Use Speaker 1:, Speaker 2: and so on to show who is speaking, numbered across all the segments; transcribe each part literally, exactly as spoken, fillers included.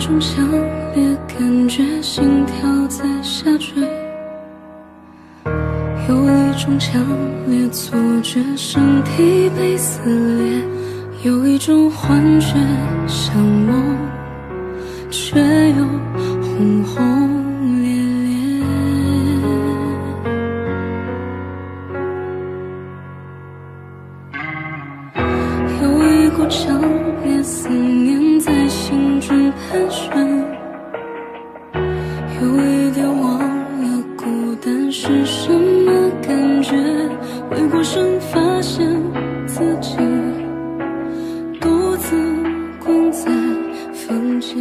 Speaker 1: 种强烈感觉，心跳在下坠。有一种强烈错觉，身体被撕裂。有一种幻觉，像梦，却又轰轰烈烈。有一股强烈思念在心中盘旋，有一点忘了孤单是什么感觉。回过神发现自己独自关在房间。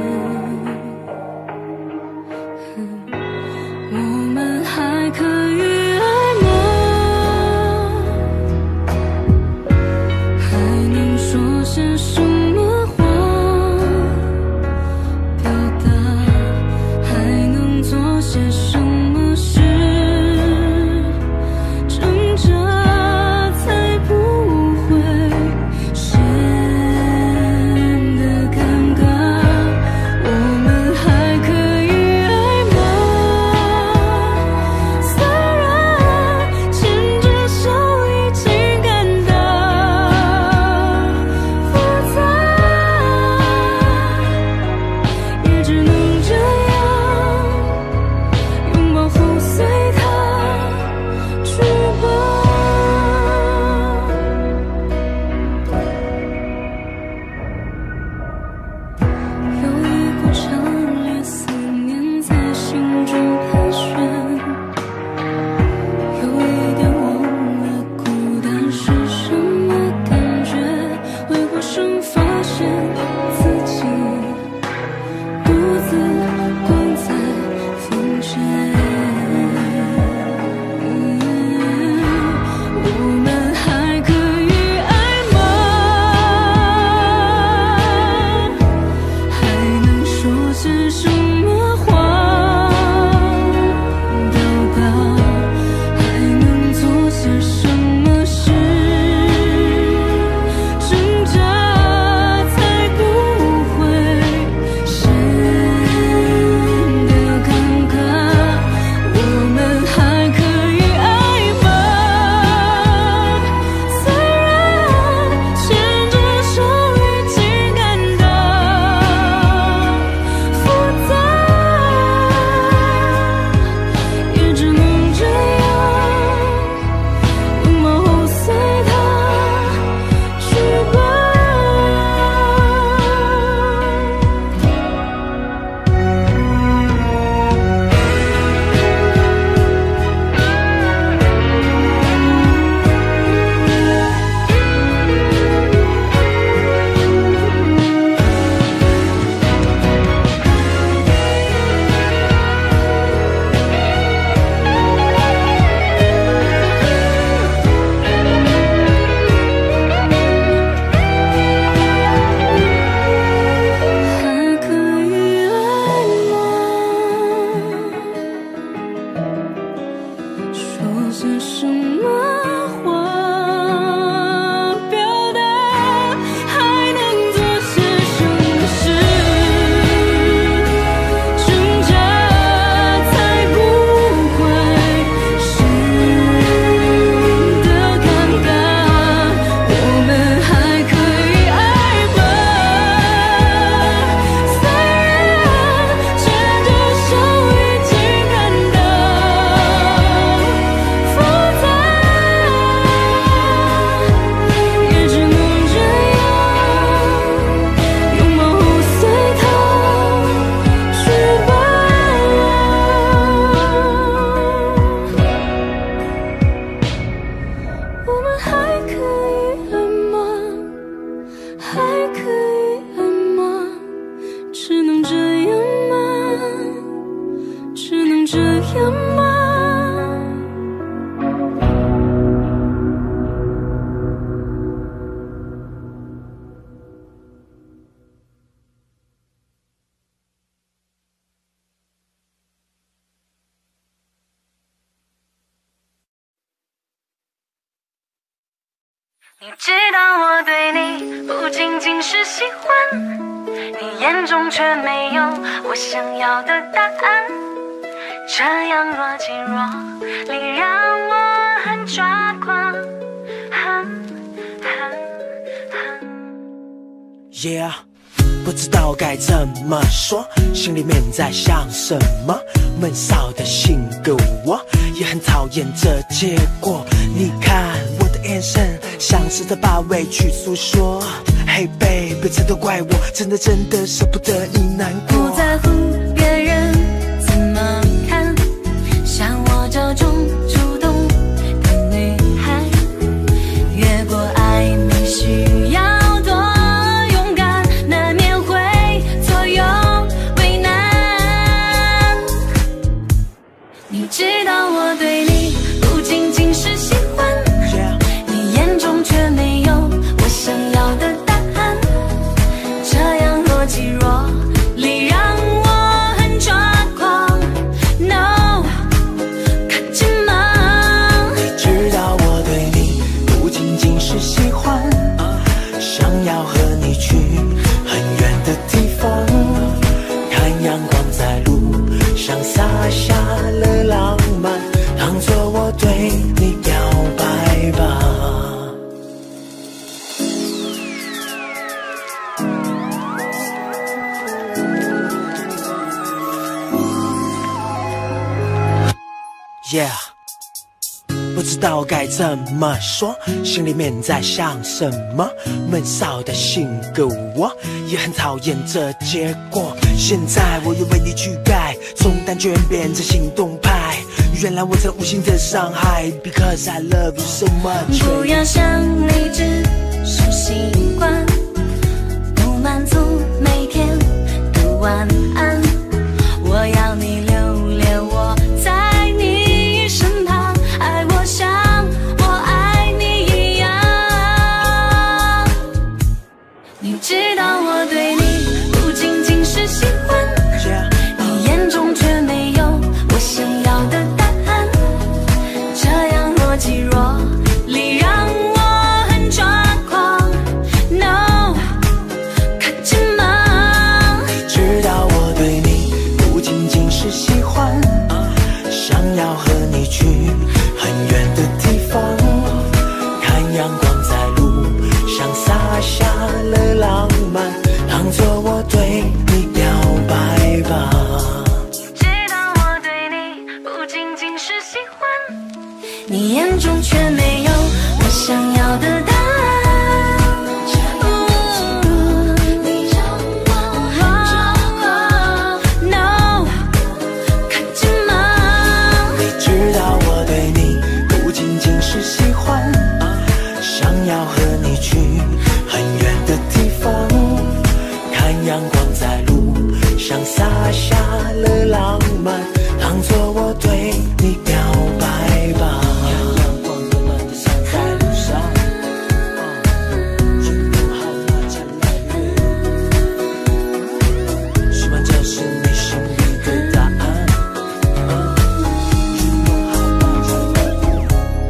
Speaker 1: 我们还可以爱吗？还能说些什么话表达？还能做些什么事挣扎才不会显得尴尬？我们还可以爱吗？虽然牵着手已经感到复杂。 你知道我对你不仅仅是喜欢，你眼中却没有我想要的答案。这样若即若离，让我很抓狂。哼哼哼
Speaker 2: Yeah， 不知道该怎么说，心里面在想什么。闷骚的性格，我也很讨厌这结果。你看我的眼神，像是在把委屈诉说。Hey baby， 这都怪我，真的真的舍不得你难过。
Speaker 1: 不在乎别人怎么看，像我这种主动的女孩，越过暧昧需要多勇敢，难免会左右为难。你知道我对你不仅仅是喜欢，
Speaker 2: yeah，
Speaker 1: 你眼中却没有我想要的答案。这样若即若离，让我很抓狂。No， 看紧吗？
Speaker 2: 你知道我对你不仅仅是喜欢，想要和你去很远的地方，看阳光在路上洒下了浪漫，当作我对你表白吧。Yeah， 不知道该怎么说，心里面在想什么。闷骚的性格，我也很讨厌这结果。现在我又为你去改，从单纯变成行动派。原来我曾无心的伤害 ，Because I love you so much。
Speaker 1: 不要想你只是习惯，不满足每天的晚安。我要你留恋我在你身旁，爱我像我爱你一样。你知道我对你不仅仅是喜欢，
Speaker 2: yeah，
Speaker 1: 你眼中却没有我想要的答案。这样若即若离，让我很抓狂。No， 看紧吗？
Speaker 2: 你知道我对你不仅仅是喜欢，想要和你去很远的地方，看阳光在路上洒下了浪漫，当作我对你表白吧。
Speaker 1: 知道我对你不仅仅是喜欢，你眼中却没有我想要的答案。No， 看紧吗？
Speaker 2: 你知道我对你不仅仅是喜欢，想要和你去很远的地方，看阳光在路上洒下了浪漫，当作我对你表白吧。阳光温暖的洒在路上，云朵好吗？灿烂月，希望这是你心里的答案。云朵好吗？灿烂月。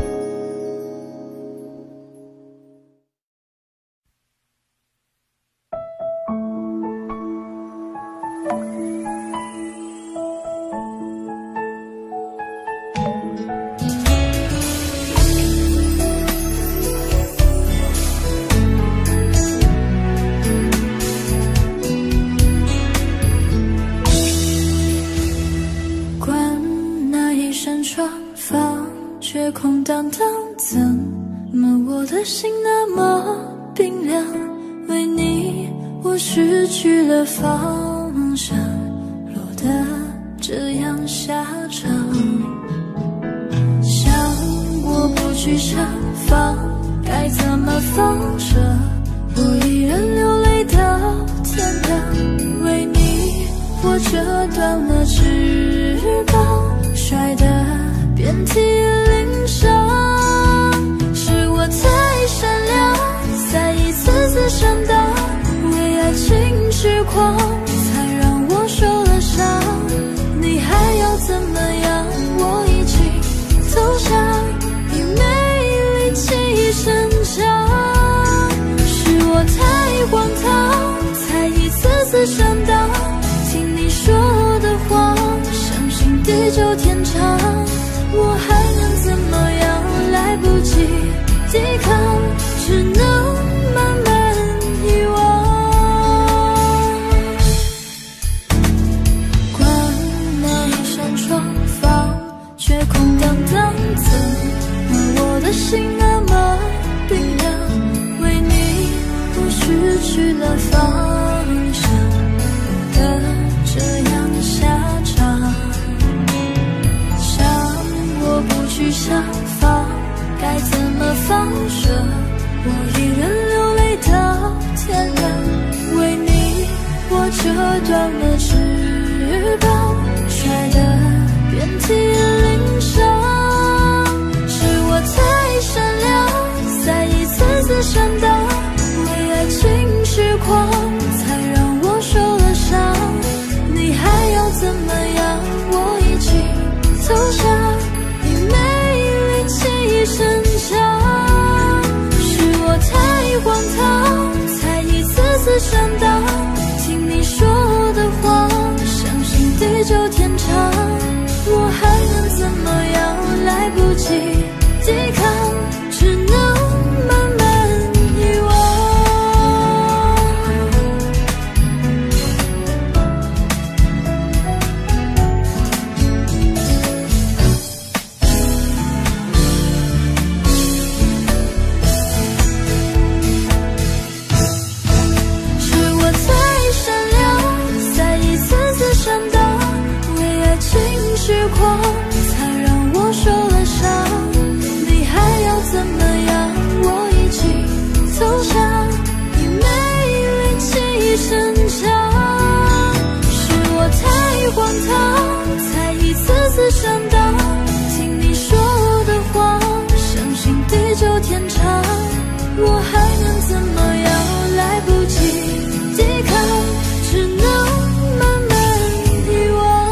Speaker 1: 关那一扇窗，发觉空荡荡，怎么我的心那么冰凉？为你，我失去了方向，落得这样下场。想过不去盛放，该怎么放手？我一人流泪到天亮，为你，我折断了翅膀，摔得遍体鳞伤。是我太善良，才一次次上当，为爱情痴狂，才让我受了伤。你还要怎么样？我已经投降，已没力气挣扎。 地久天长，我还能怎么样？来不及抵抗，只能慢慢遗忘。关那一扇窗，房却空荡荡，怎么我的心那么冰凉？为你我失去了方向的这样下场，想我不去想放，该怎么放手？我一人流泪到天亮，为你我折断了翅膀，摔得遍体鳞伤。是我太善良，才一次次上当，为爱情痴狂，才让我受了伤。你还要怎么样？我已经投降，你没力气逞强。是我太荒唐，才一次次上当，听你说的谎，相信地久天长。我还能怎么样？来不及抵抗，只能慢慢遗忘。是我太善良，才一次次上当，为爱情痴狂，才让我受了伤。你还要怎么样？我已经投降，你没力气逞强。是我太荒唐，才一次次上当，听你说的谎，相信地久天长。我还能怎么样？来不及抵抗，只能慢慢遗忘。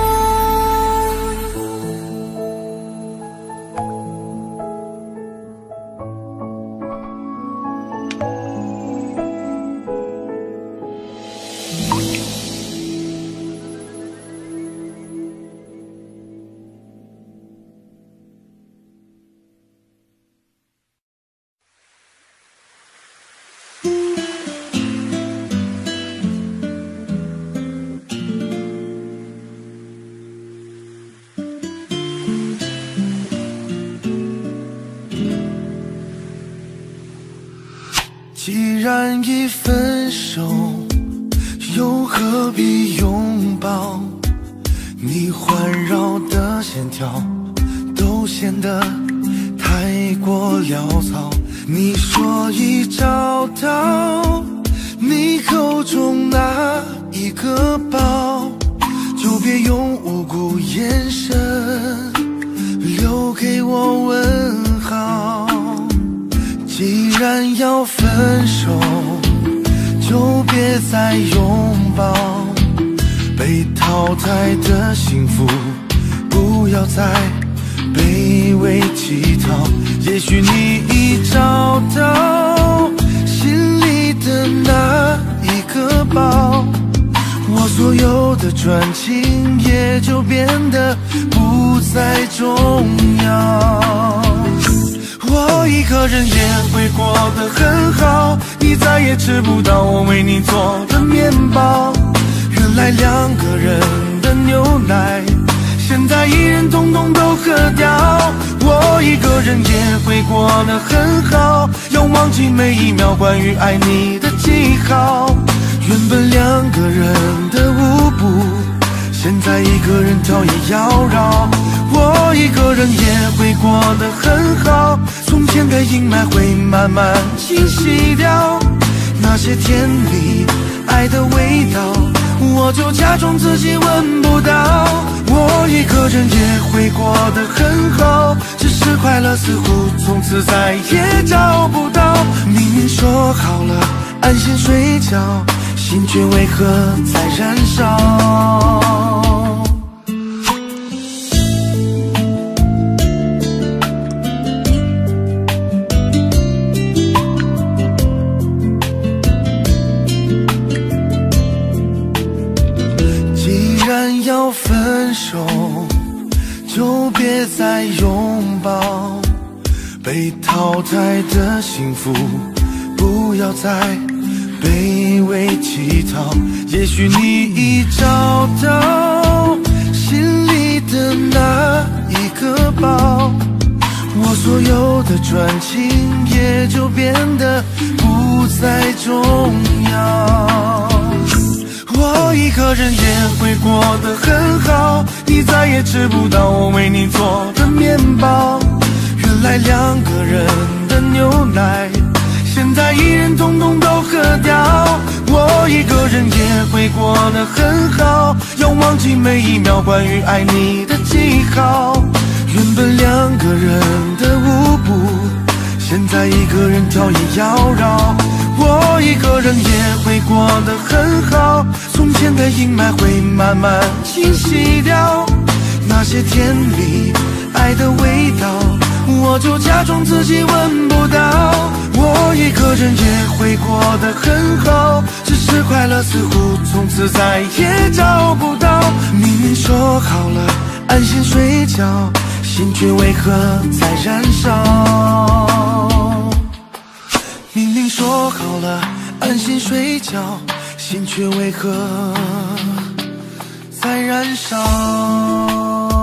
Speaker 3: 既然已分手，又何必拥抱？你环绕的线条都显得太过潦草。你说已找到你口中那一个宝，就别用无辜眼神留给我问号。既然要分手，就别再拥抱被淘汰的幸福，不要再卑微乞讨。也许你已找到心里的那一个宝，我所有的专情也就变得不再重要。我一个人也会过得很好，你再也吃不到我为你做的面包。原来两个人的牛奶，现在一人统统都喝掉。我一个人也会过得很好，要忘记每一秒关于爱你的记号。原本两个人的舞步，现在一个人跳也要绕。我一个人也会过得很好，从前的阴霾会慢慢清晰掉，那些甜蜜爱的味道，我就假装自己闻不到。我一个人也会过得很好，只是快乐似乎从此再也找不到。明明说好了安心睡觉，心却为何在燃烧？要分手， 再拥抱，被淘汰的幸福不要再卑微乞讨。也许你已找到心里的那一个宝，我所有的专情也就变得不再重要。我一个人也会过得很好，你再也吃不到我为你做的面包。原来两个人的牛奶，现在一人统统都喝掉。我一个人也会过得很好，要忘记每一秒关于爱你的记号。原本两个人的舞步，现在一个人跳也妖娆。我一个人也会过得很好，从前的阴霾会慢慢清晰掉，那些甜蜜爱的味道，我就假装自己闻不到。我一个人也会过得很好，只是快乐似乎从此再也找不到。明明说好了安心睡觉，心却为何在燃烧？明明说好了安心睡觉，心却为何在燃烧？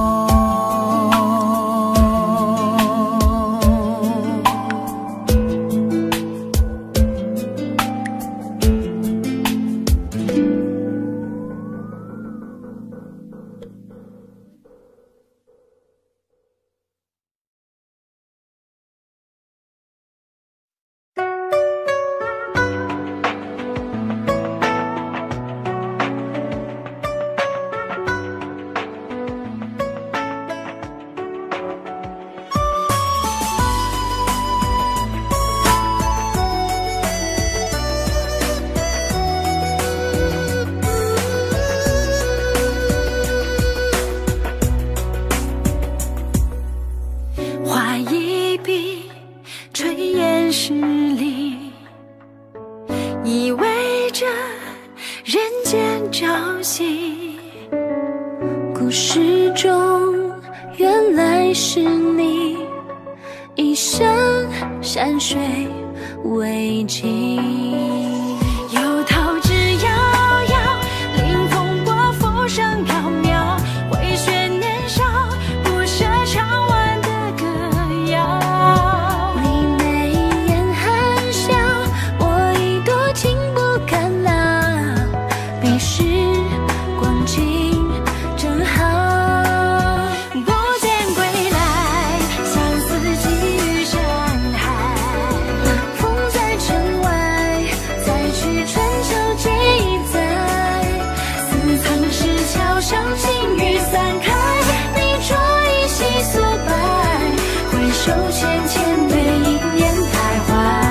Speaker 1: 故事中原来是你，一生山水为情。油桃枝摇摇，临风过浮生缥缈，回旋年少，不舍唱完的歌谣。你眉眼含笑，我一朵情不敢老，彼时光景正好。不见归来，相思寄于山海。风在城外，再去春秋几载。似曾石桥上，青雨散开。你着一袭素白，回首浅浅对影眼徘徊。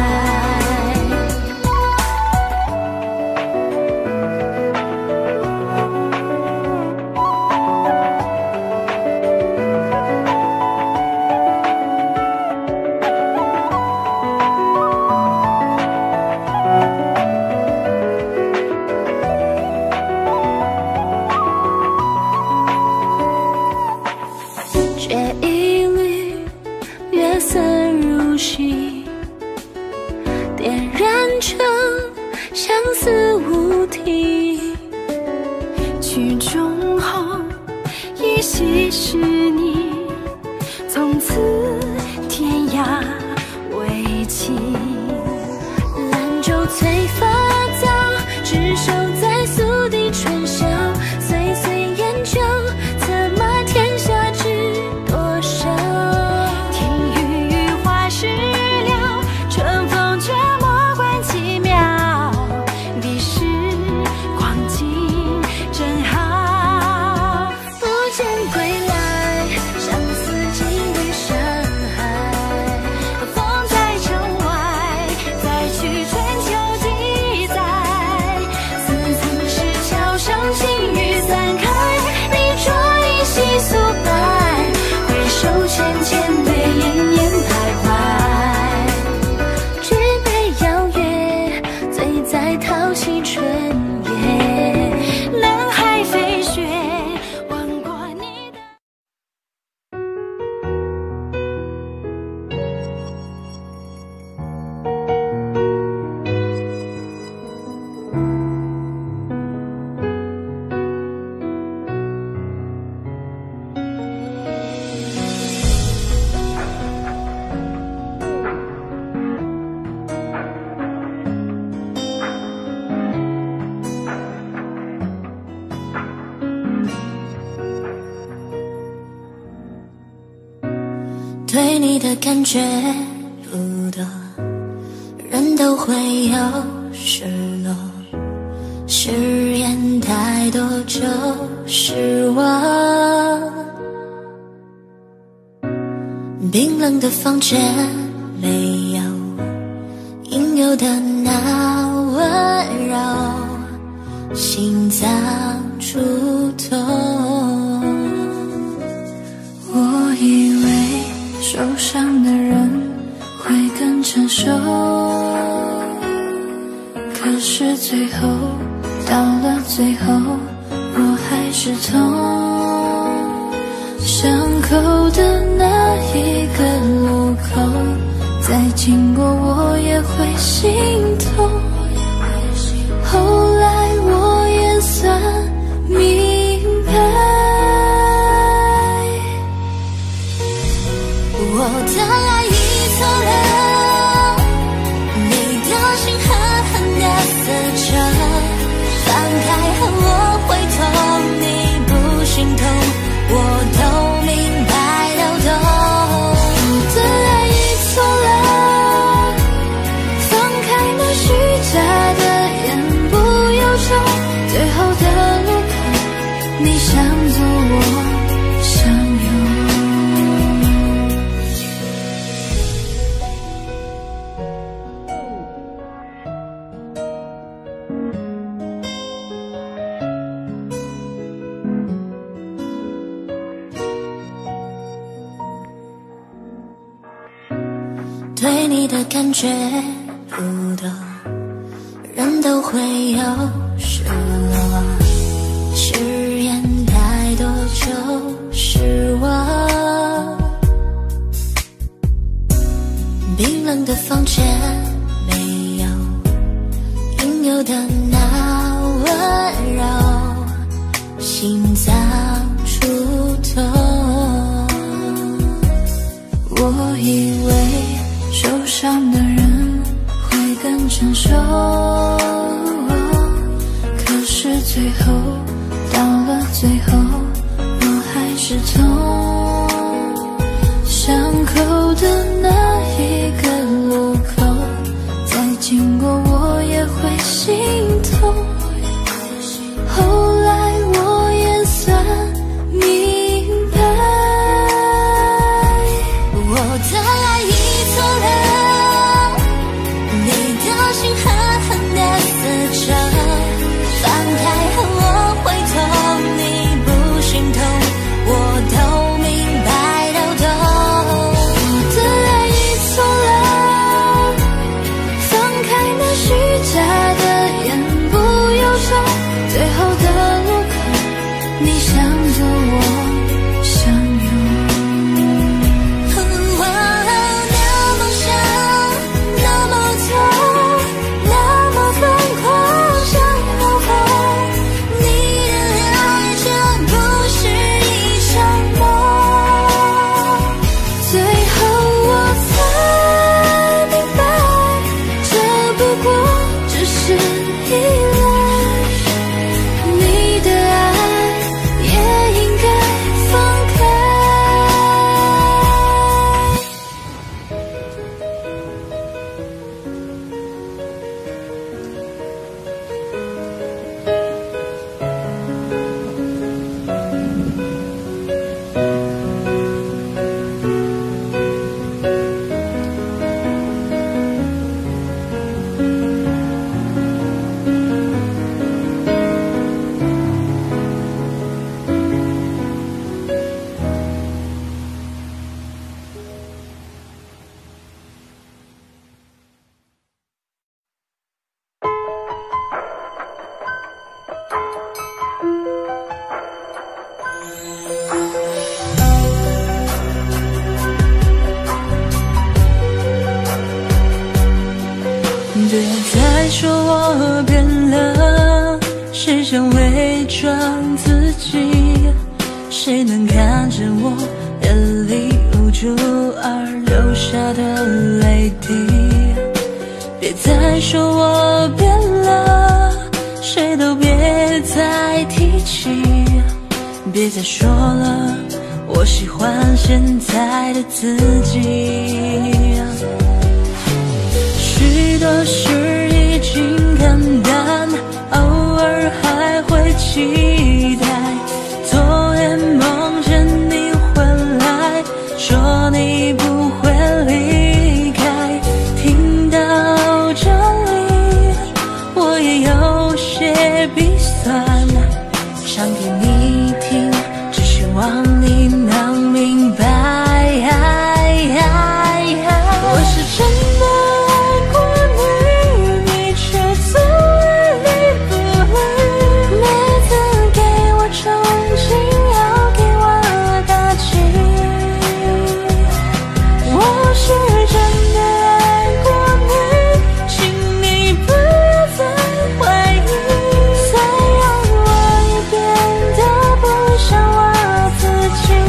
Speaker 1: 这一缕月色如洗，点燃成相思无题。曲终后依稀是你，从此天涯为期。兰舟催发早，执手在素地春宵。岁岁烟酒，策马天下知多少。天与雨花事了，春风却莫管其妙。彼时光景正好，不见归来，相思寄于山海。风在城外，再去春秋几
Speaker 4: 对你的感觉不多，人都会有失落，誓言太多就失望。冰冷的房间没有应有的那温柔，心脏触痛。
Speaker 1: 我以为受伤的人会更成熟，可是最后到了最后，我还是痛。伤口的那一个路口，再经过我也会心痛。后来我也算明白，
Speaker 4: 我的爱已错了，你的心狠狠地撕着，放开后我会痛，你不心痛，我都明白流动。
Speaker 1: 我的爱已错了，放开那虚假的言不由衷，最后的路口，你想走我想有。
Speaker 4: 对你的感觉不多，人都会有失落，誓言太多就失望。冰冷的房间没有应有的那温柔，心脏触痛。
Speaker 1: 我以为受伤的人会更成熟，可是最后到了最后，我还是痛。伤口的那一个路口，再经过我也会心痛。后来我也算明白，
Speaker 4: 我的爱已错了，你的心狠狠地撕着，放开后我会痛，你不心痛，我都明白流动。
Speaker 1: 我的爱已错了，放开那虚假的言不由衷，最后的路口，你想走我想有。不要再说我变了，谁想伪装自己？谁能看见我眼里无助而流下的泪滴？别再说我变了，谁都别再提起，别再说了，我
Speaker 4: 我喜欢现在的自己。许多事已经看淡，偶尔还会期待。昨夜梦见你回来，说你不会离开。听到这里，我也有些鼻酸，唱给你听，只希望你能明白。我是真的爱过你，你却总爱理不理。每次给我憧憬，要给我打气。我是真的爱过你，请你不要再怀疑。虽然我也变得不像我自己。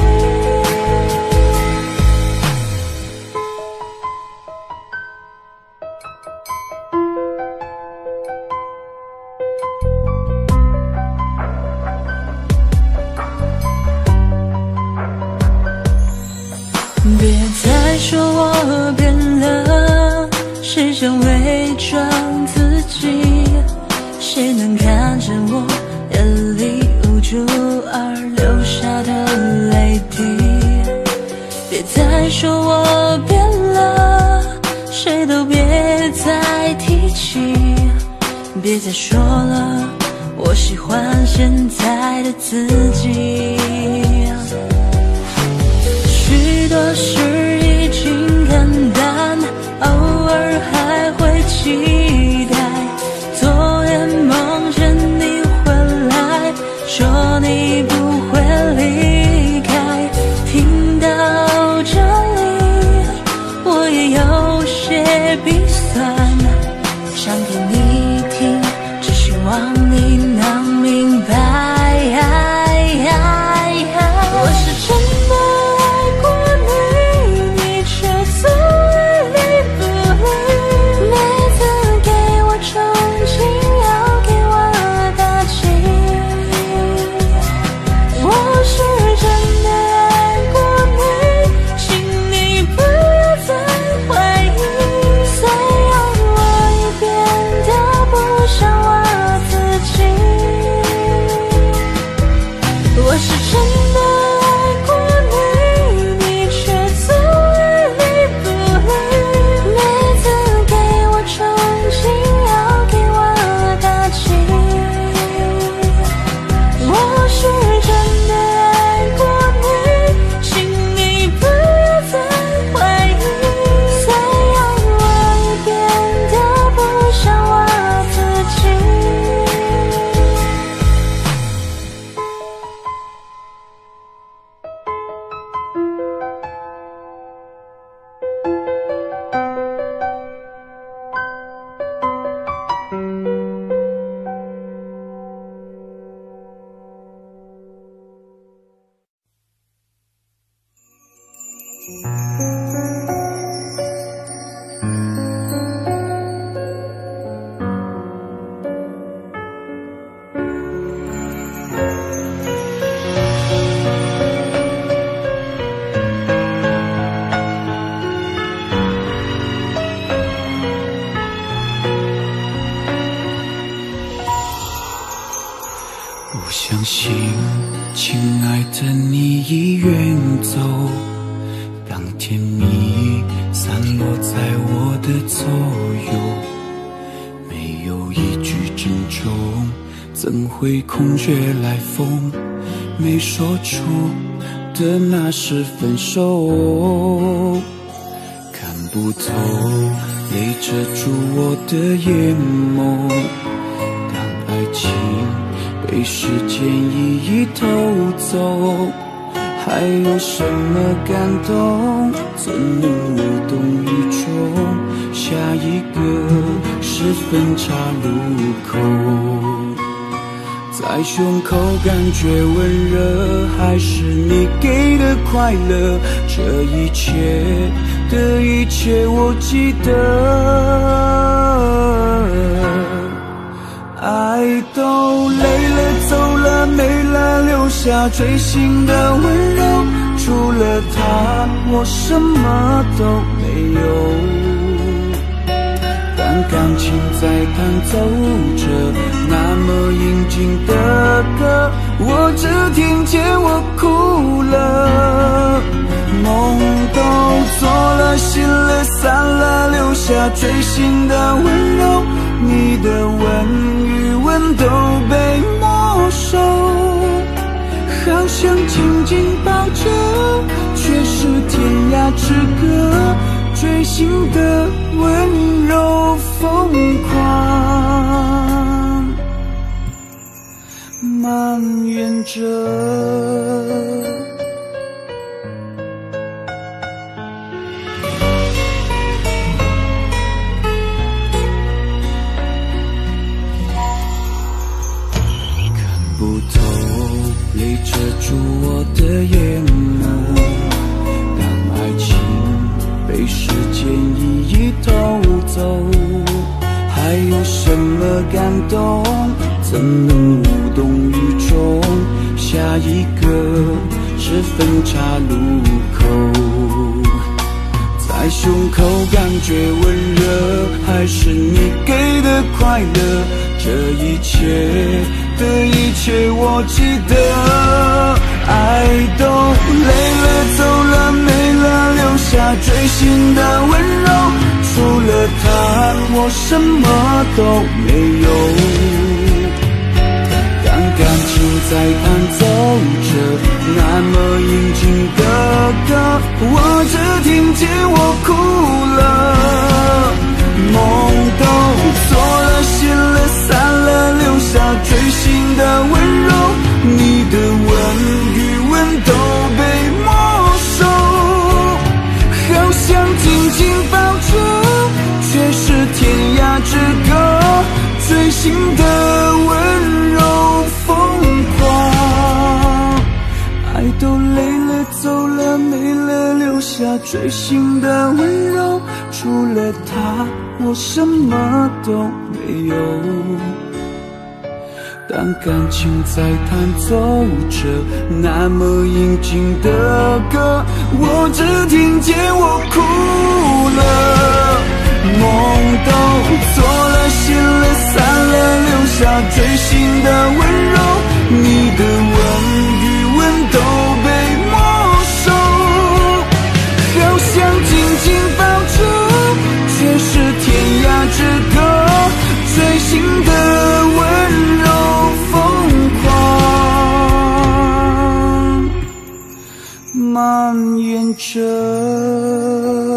Speaker 4: 别再说我变了，谁想伪装自己？谁能看见我眼里无助而流下的泪滴？别再说我变了，谁都别再提起。别再说了，我喜欢现在的自己。许多事已经看淡，偶尔还会期待。昨夜梦见你回来，说你不会离开。听到这里，我也有些鼻酸，唱给你听，只希望你能明白。我是真的爱过你，你却总爱理不理。每次给我憧憬，要给我打气。我是真的爱过你，请你不要再怀疑。虽然我也变得不像我自己。我是真的爱过你，你却总爱理不理。每次给我憧憬，要给我打气。我是真的爱过你，请你不要再怀疑。虽然我也变得不像我自己。
Speaker 3: 不相信，亲爱的你已远走，当甜蜜散落在我的左右，没有一句珍重，怎会空穴来风？没说出的那是分手，看不透，泪遮住我的眼眸。当爱情被时间一一偷走，还有什么感动？怎能无动于衷？下一个是分岔路口，在胸口感觉温热，还是你给的快乐？这一切的一切我记得。爱都累了走了没了，留下锥心的温柔， 除了他，我什么都没有。但感情在弹奏着那么应景的歌，我只听见我哭了。梦都做了，心了，散了，留下锥心的温柔。你的吻与吻都被没收，好想紧紧抱着，却是天涯之隔。锥心的温柔疯狂蔓延着。泪遮住我的眼眸，当爱情被时间一一偷走，还有什么感动？怎能无动于衷？下一个是分岔路口，在胸口感觉温热，还是你给的快乐？这一切的一切我记得，爱都累了走了没了，留下锥心的温柔。除了他，我什么都没有。当感情在弹奏着那么应景的歌，我只听见我哭了。梦都做了，醒了，散了，留下锥心的温柔。你的吻与吻都被没收，好想紧紧抱着，却是天涯之隔。锥心的温柔疯狂，爱都累了走了没了，留下锥心的温柔。除了他，我什么都没有。当感情在弹奏着那么应景的歌，我只听见我哭了。梦都做了，醒了，散了，留下锥心的温柔。你的吻与吻都被没收，好想紧紧抱着，却是天涯之隔。锥心的温柔疯狂蔓延着。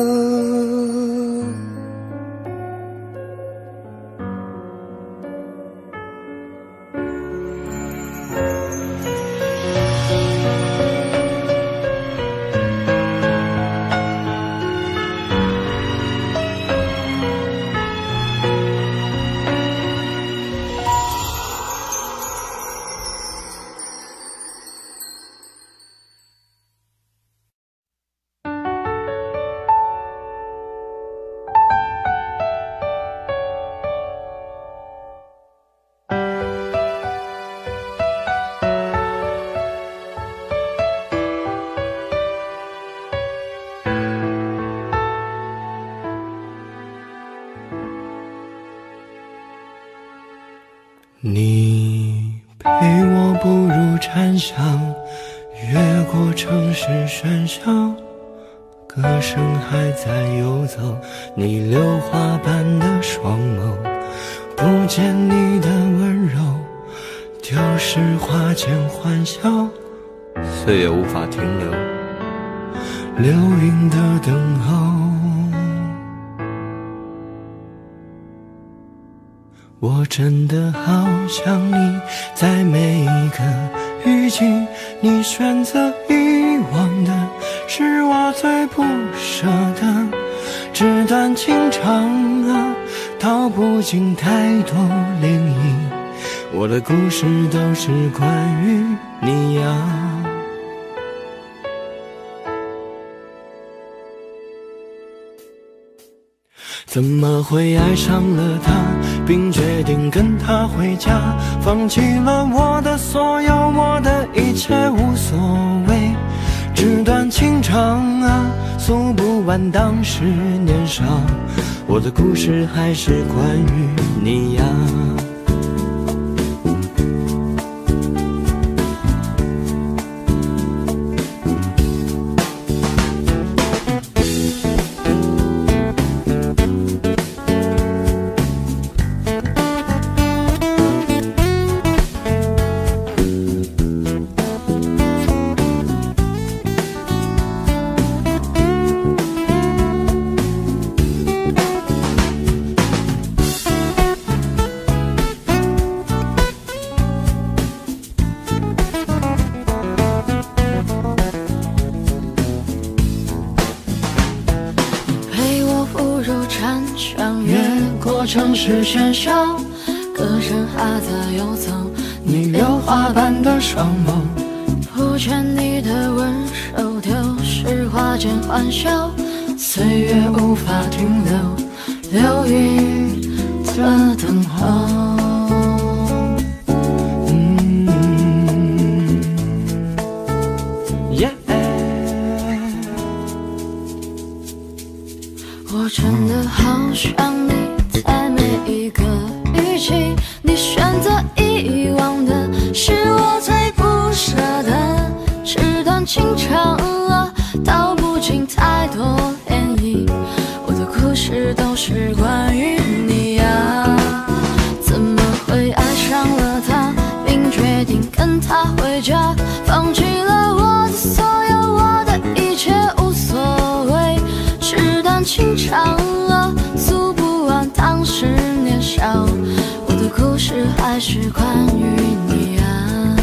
Speaker 5: 你陪我步入禅香，越过城市喧嚣，歌声还在游走，你榴花般的双眸，不见你的温柔，丢失花间欢笑，岁月无法停留，流云的等候。我真的好想你，在每一个雨季，你选择遗忘的是我最不舍的，纸短情长啊，道不尽太多涟漪，我的故事都是关于你呀。怎么会爱上了他，并决定跟他回家，放弃了我的所有，我的一切无所谓， 纸短情长啊，诉不完当时年少。我的故事还是关于你呀。
Speaker 1: 城市喧嚣，歌声还在游走，你榴花般的双眸，铺陈你的温柔，丢失花间欢笑，岁月无法停留，流云的等候。嗯
Speaker 5: yeah
Speaker 1: 我真的好想你。在每一个雨季，你选择遗忘的是我最不舍的。纸短情长啊，道不尽太多涟漪。我的故事都是关于你呀，怎么会爱上了他，并决定跟他回家，放弃了我的所有，我的一切无所谓。纸短情长啊，诉不完当时年少，我的故事还是关于你啊。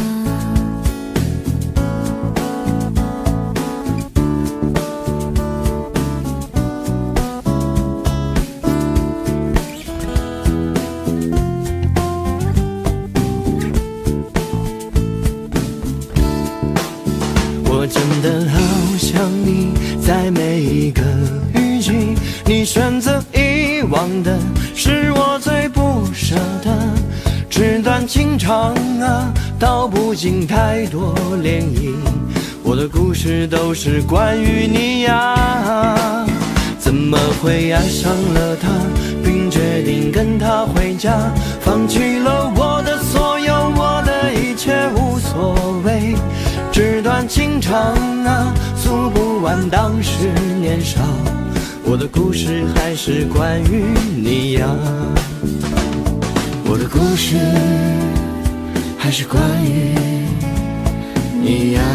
Speaker 5: 我真的好想你，在每一个雨季，你选择遗忘的是我最不舍的。纸短情长啊，道不尽太多涟漪。我的故事都是关于你呀，怎么会爱上了他，并决定跟他回家，放弃了我的所有，我的一切无所谓。纸短情长啊，诉不完当时年少，我的故事还是关于你呀。我的故事还是关于你呀。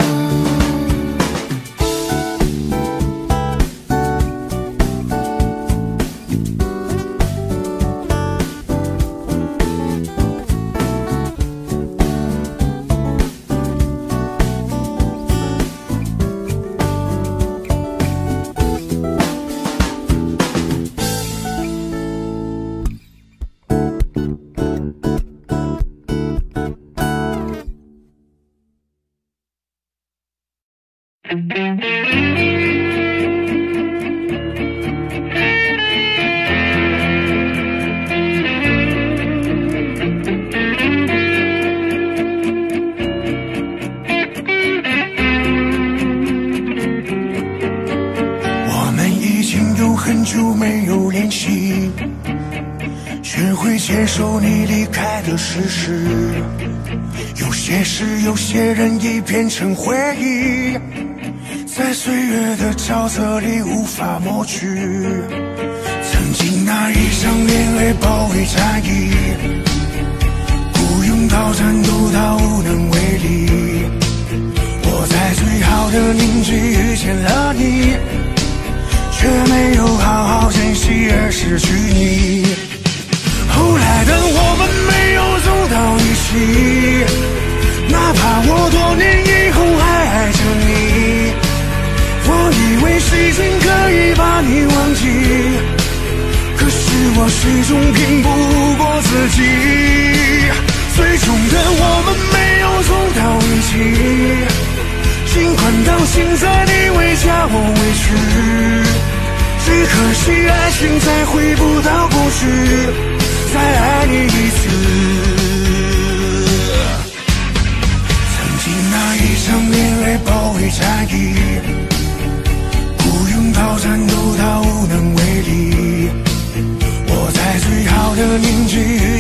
Speaker 3: 很久没有联系，学会接受你离开的事实。有些事，有些人已变成回忆，在岁月的沼泽里无法抹去。曾经那一场恋爱包围战役，不用到战斗到无能为力。我在最好的年纪遇见了你，却没有好好珍惜而失去你。后来的我们没有走到一起，哪怕我多年以后还爱着你。我以为时间可以把你忘记，可是我始终拼不过自己。最终的我们没有走到一起，尽管到现在你会叫我委屈，只可惜爱情再回不到过去，再爱你一次。曾经那一场恋爱包围战役，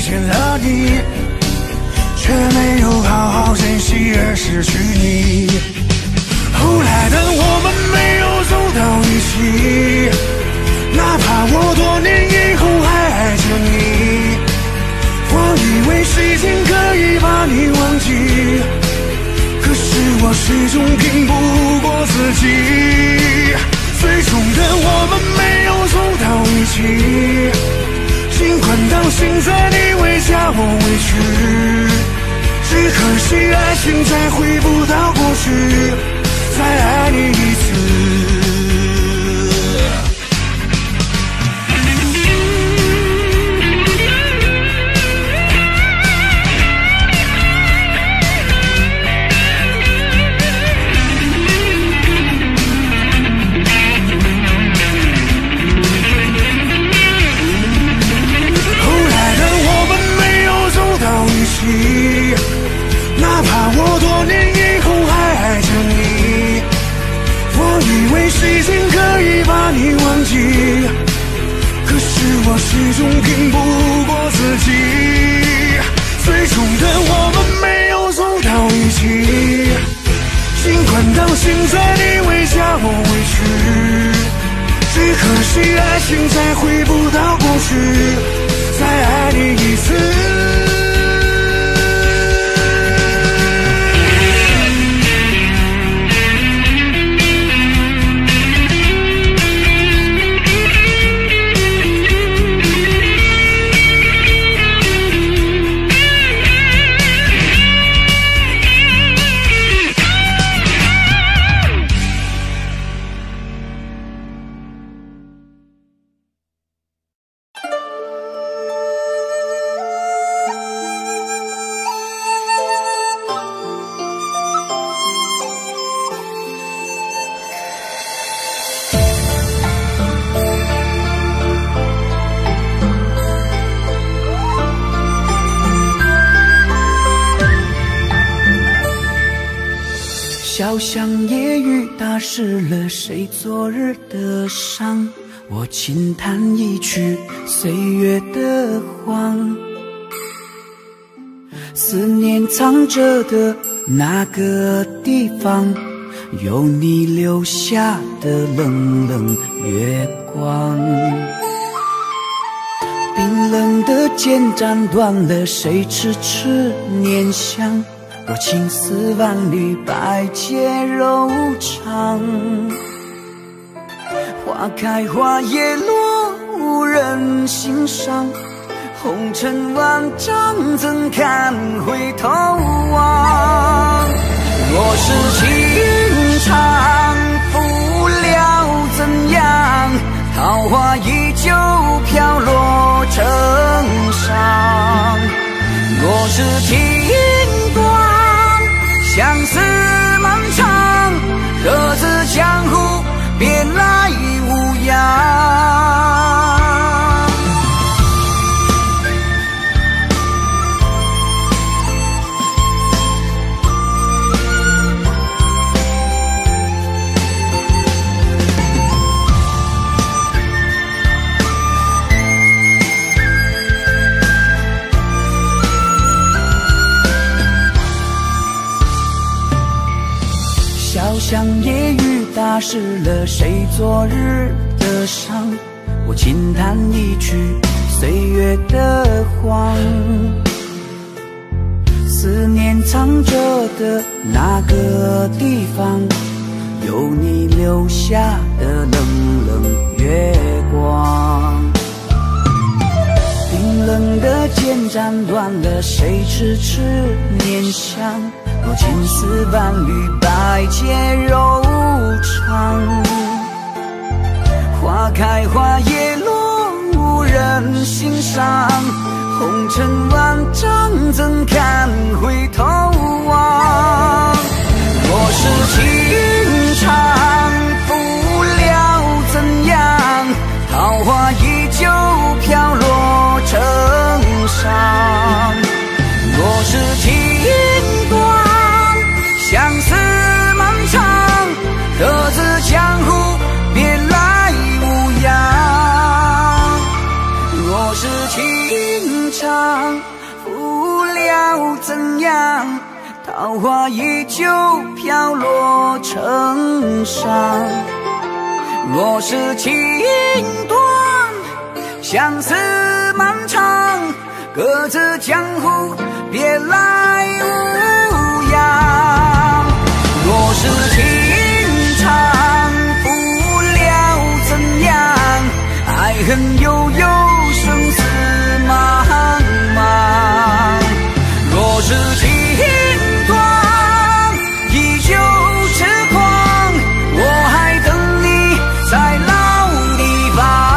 Speaker 3: 见了你，却没有好好珍惜而失去你。后来的我们没有走到一起，哪怕我多年以后还爱着你。我以为时间可以把你忘记，可是我始终拼不过自己。最终的我们没有走到一起，尽管到现在你未加我委屈，只可惜爱情再回不到过去，再爱你一次。哪怕我多年以后还爱着你，我以为时间可以把你忘记，可是我始终拼不过自己。最终的我们没有走到一起，尽管到现在你未加我委屈，只可惜爱情再回不到过去，再爱你一次。
Speaker 5: 小巷夜雨打湿了谁昨日的伤，我轻弹一曲岁月的荒。思念藏着的那个地方，有你留下的冷冷月光。冰冷的剑斩断了谁痴痴念想，若青丝万缕，百劫柔肠。花开花叶落，无人欣赏。红尘万丈，怎堪回头望？若是情长，不了怎样？桃花依旧飘落成伤。若是情短，相思漫长，何自江湖变来无恙？小巷夜雨打湿了谁昨日的伤，我轻弹一曲岁月的荒。思念藏着的那个地方，有你留下的冷冷月光。冰冷的剑斩断了谁痴痴念想，若青丝万缕，百劫柔肠。花开花叶落，无人欣赏。红尘万丈，怎堪回头望？若是情长，不了怎样？桃花依旧飘落成伤。若是情短，相思漫长，何自江湖变来无恙？若是情长，
Speaker 6: 场，负了怎样？桃花依旧飘落成伤。若是情断，相思漫长，各自江湖，别来无恙。若是情长，负了怎样？爱恨悠悠，生死茫茫。若是情断，依旧痴狂，我还等你在老地方。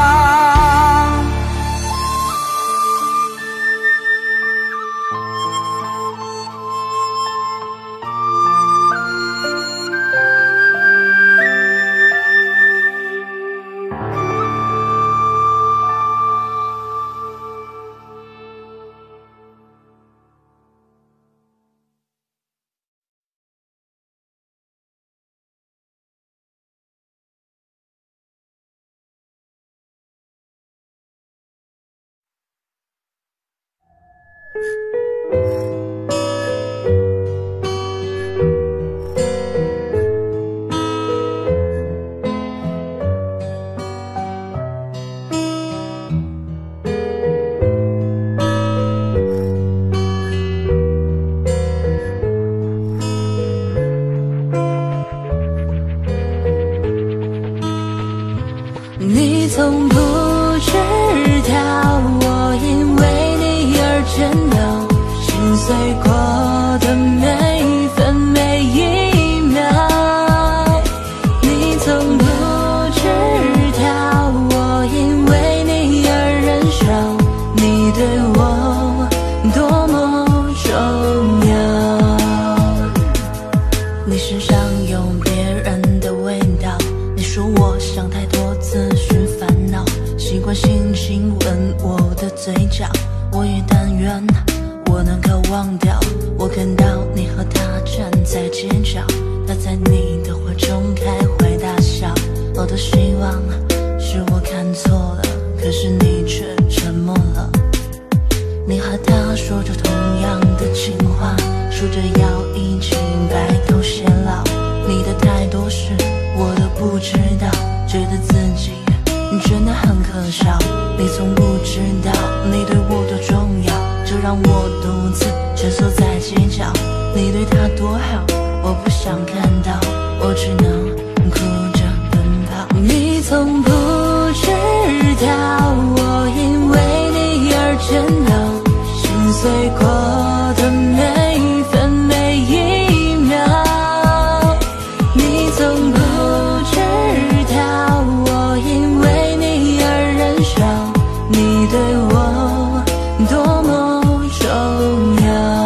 Speaker 4: 你从不知道，我因为你而颤抖，心碎过的每分每一秒。你从不知道，我因为你而忍受，你对我多么重要。你身上有别人的味道，你说我想太多，自寻烦恼，习惯性亲吻我的嘴角，我也但愿我能够忘掉。我看到你和他站在街角，他在你的怀中开怀大笑。我多希望是我看错了，可是你却沉默了。你和他说着同样的情话，说着要一起白头偕老。你的太多事我都不知道，觉得自己真的很可笑。你从不知道你对我多重要，就让我独自蜷缩在街角。你对他多好，我不想看到，我只能哭着奔跑。你从不知道，我因为你而颤抖，心碎过的每分每一秒。你从不知道，我因为你而忍受，你对我多么重要。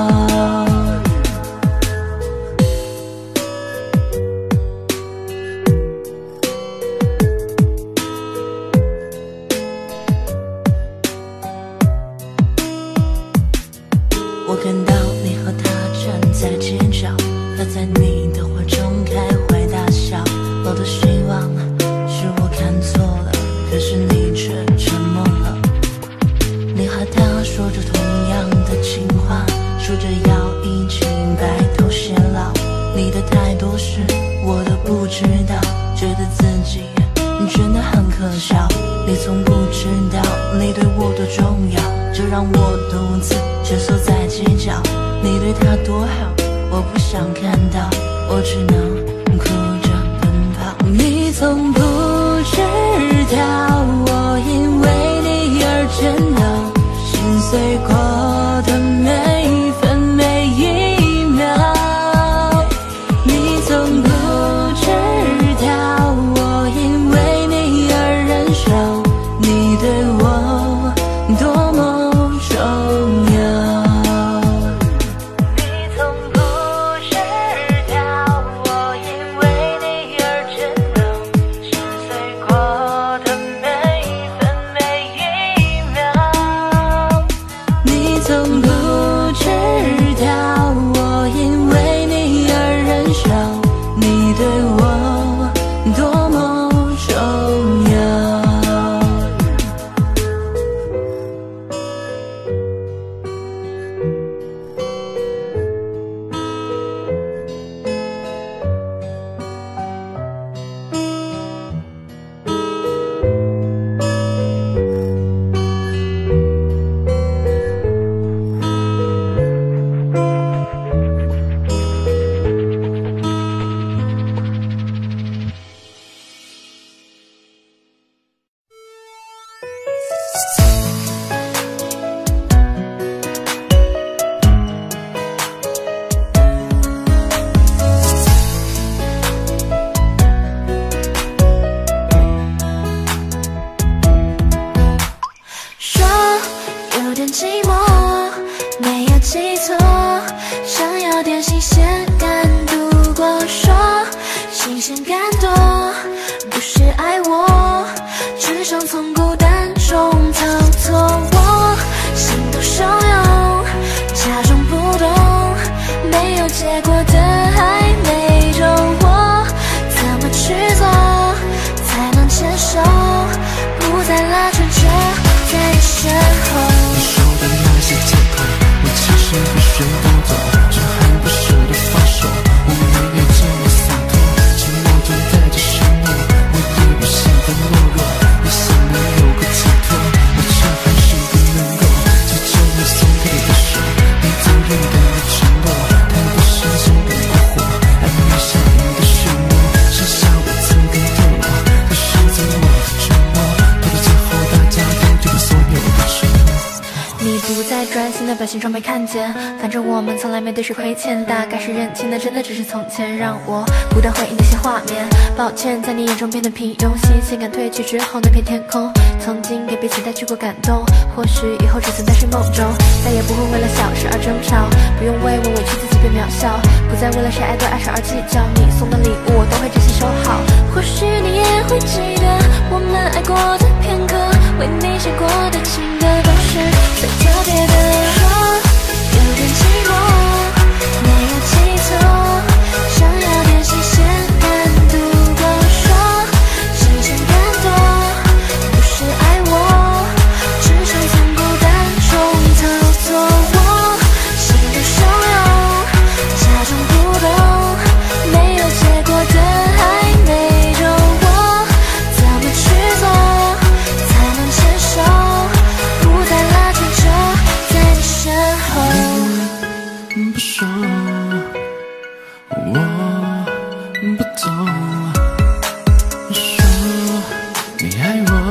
Speaker 4: 我看到你和他站在街角，他在你的怀中开怀大笑。我多希望是我看错了，可是你却沉默了。你和他说着同样的情话，说着要一起白头偕老。你的太多事我都不知道，觉得自己真的很可笑。你从不知道你对我多重要，就让我独自蜷缩在街角。你对他多好，我不想看到，我只能哭着奔跑。你从不知道，我因为你而颤抖，心碎过的每分每一秒。你从不知道，我因为你而忍受，你对我多么重要。你从不知道，我因为你而颤抖，心碎过的每分每一秒。你从不知道，我因为你而忍受，你对我多么重要。 点寂寞，没有寄托，想要点新鲜感度过，说新鲜感多，不是爱我，只想从孤单中逃脱。我心都收用，假装不懂，没有结果的还没中，我怎么去做才能牵手，不再拉扯着在你身后。
Speaker 3: 你说的那些借口，我其实比谁都懂，却还不舍得放手。我没有这么洒脱，沉默中带着失落，我也不想再懦弱，也想能有个寄托，我却还是不能够就这么松开你的手。你责任感的承诺，太过深深的过火，暧昧上瘾的漩涡，剩下我曾更堕落，它选择我的沉默，到了最后大家都觉得所有的承诺。
Speaker 4: 你不再专心的表现装没看见，反正我们从来没对谁亏欠，大概是认清的真的只是从前，让我不断回忆那些画面。抱歉，在你眼中变得平庸，新鲜感褪去之后那片天空，曾经给彼此带去过感动，或许以后只存在睡梦中，再也不会为了小事而争吵，不用为我委屈自己被渺小，不再为了谁爱多爱少而计较，你送的礼物我都会珍惜收好。或许你也会记得我们爱过的片刻，为你写过的情歌都是最特别的。说有点寂寞，没有寄托，想要点新鲜感度过，说新鲜感多，不是爱我，只想从孤单中逃脱。我心都收用，假装不懂，没有结果的还没中，我怎么去做才能牵手，不再拉扯着在你身后。
Speaker 3: 不说，我不懂。你说你爱我，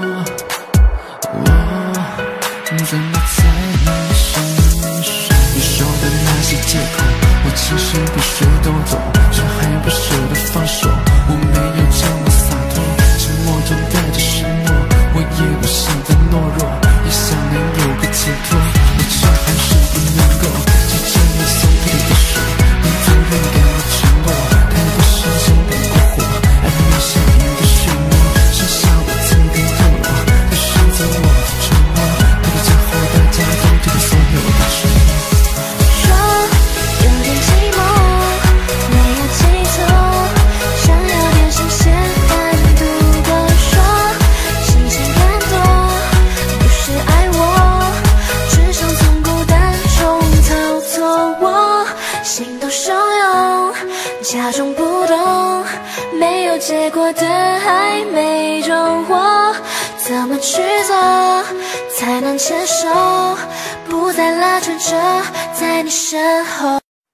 Speaker 3: 我怎么才能相信？你说的那些借口，我其实比谁都懂，却还不舍得放手。我没有这么洒脱，沉默中带着失落，我也不想再懦弱，也想能有个寄托，我却还是不能够就这么松开你的手。你责任感的承诺，太过深深的过火，暧昧上瘾的漩涡，剩下我曾更堕落，他选择我的沉默，到了最后大家都觉得所有的承诺。
Speaker 4: 说有点寂寞，没有寄托，想要点新鲜感度过，说新鲜感多，不是爱我，只想从孤单中逃脱。我心都收用，假装不懂，没有结果的还没中，我怎么去做才能牵手，不再拉扯着在你身后。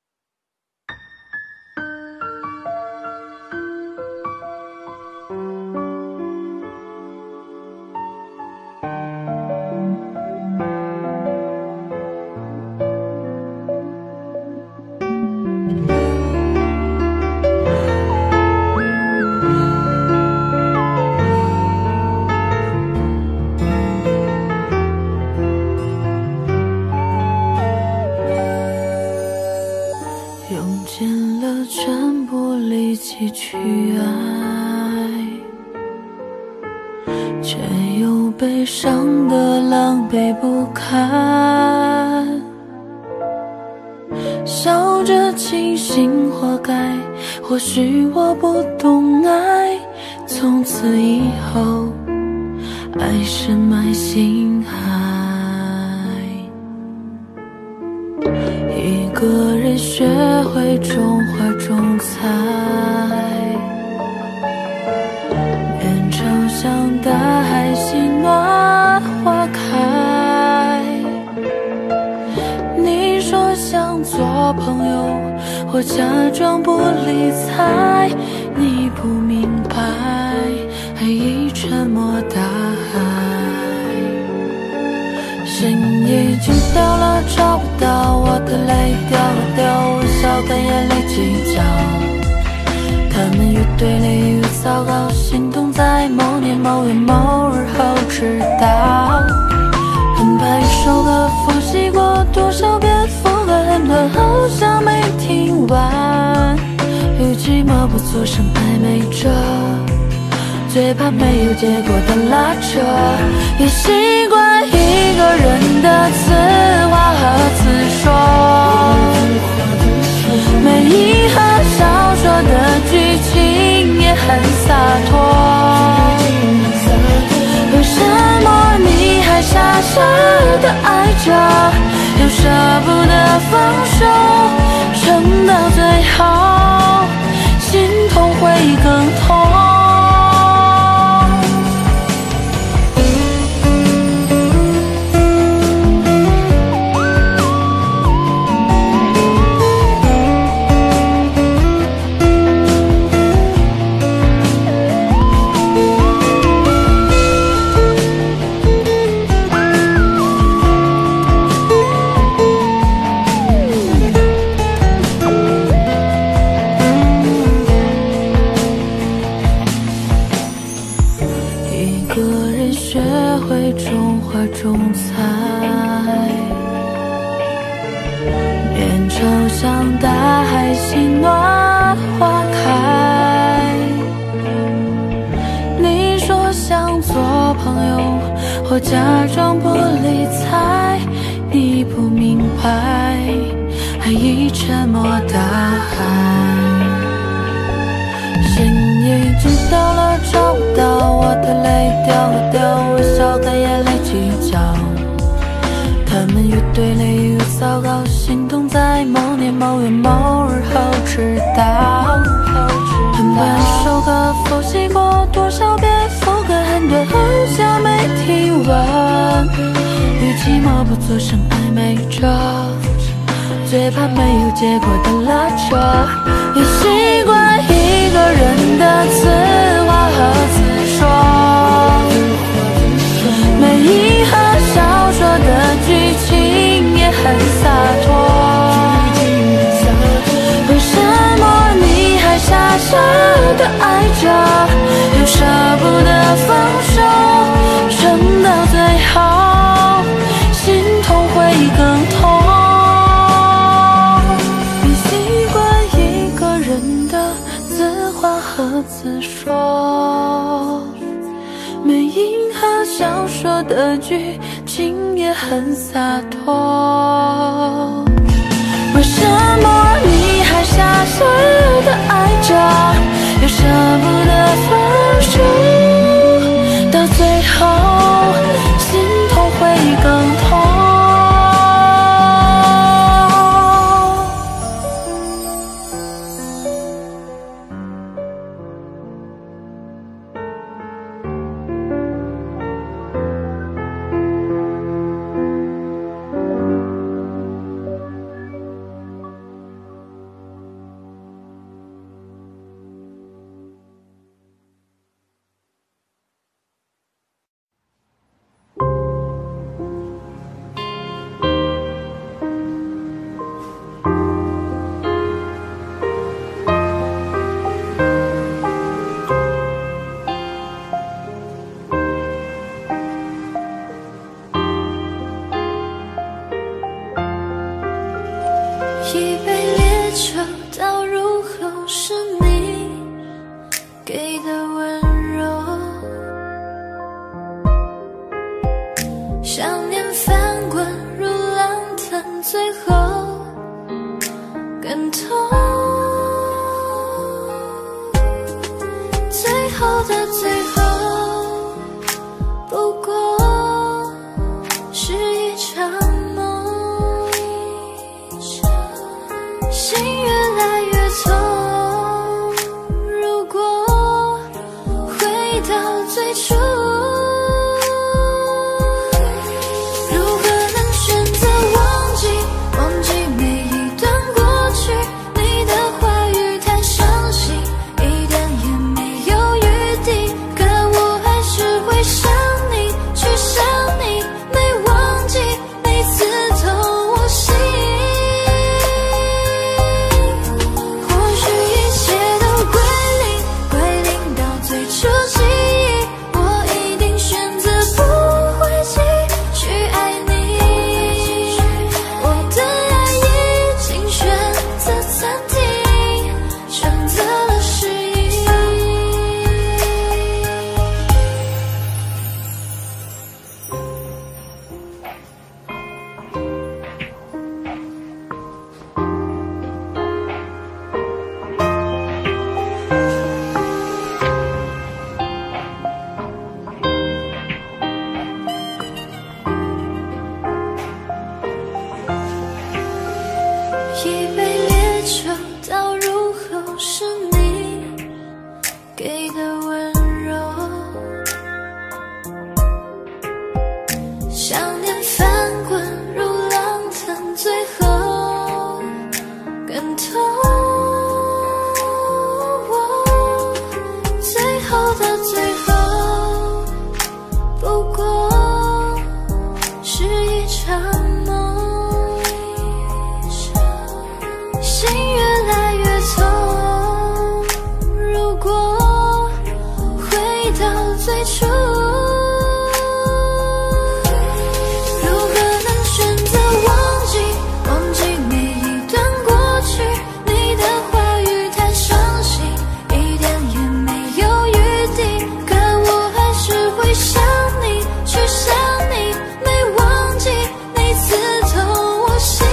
Speaker 1: 用尽了全部力气去爱，却又被伤得狼狈不堪，笑着庆幸活该，或许我不懂爱，从此以后爱深埋心海。一个人学会种花种菜，变成像大海喜暖花开。你说想做朋友，我假装不理睬，你不明白，爱已沉没大海。心已经掉了，找不到，我的泪掉了掉，微笑跟眼泪计较。他们越对立越糟糕，心痛在某年某月某日后知道。很怕首歌复习过多少遍，副歌很短，好像没听完。与寂寞不做声暧昧着，最怕没有结果的拉扯。也习惯一个人的自话和自说，每一行小说的剧情也很洒脱。为什么你还傻傻的爱着，又舍不得放手，撑到最后，心痛会更痛。种菜，面朝向大海，心暖花开。你说想做朋友，或假装不理睬，你不明白，爱已沉没大海。深夜已经到了，找不到我的泪，掉了掉，微笑跟眼泪计较。他们越对立越糟糕，心痛在某年某月某日后知道。很半首歌复习过多少遍，副歌很短，好像没听完。与寂寞不做声暧昧着，最怕没有结果的拉扯。也习惯一个人的自话和自说，每一行小说的剧情也很洒脱。为什么你还傻傻的爱着，又舍不得放手，撑到最后，心痛会更痛。和自说，每一行小说的剧情也很洒脱。为什么你还傻傻的爱着，又舍不得放手，到最后心痛会更痛。
Speaker 4: 一杯烈酒倒入后，是你给的温柔。想念翻滚如浪腾，最后更痛。最后的最后，不过是一场梦。心越来越痛，如果回到最初，如何能选择忘记，忘记每一段过去？你的话语太伤心，一点也没有余地，可我还是会想你，去想你，没忘记你刺痛我心。或许一切都归零，归零到最初记忆，我一杯烈酒倒入后是你给的温柔，想念翻滚如浪腾，最后更痛。最后的最后，不过是一场梦，心越来越痛。如果回到最初，如何能选择忘记，忘记每一段过去？你的话语太伤心，一点也没有余地，可我还是会想你，去想你，没忘记你刺痛我心。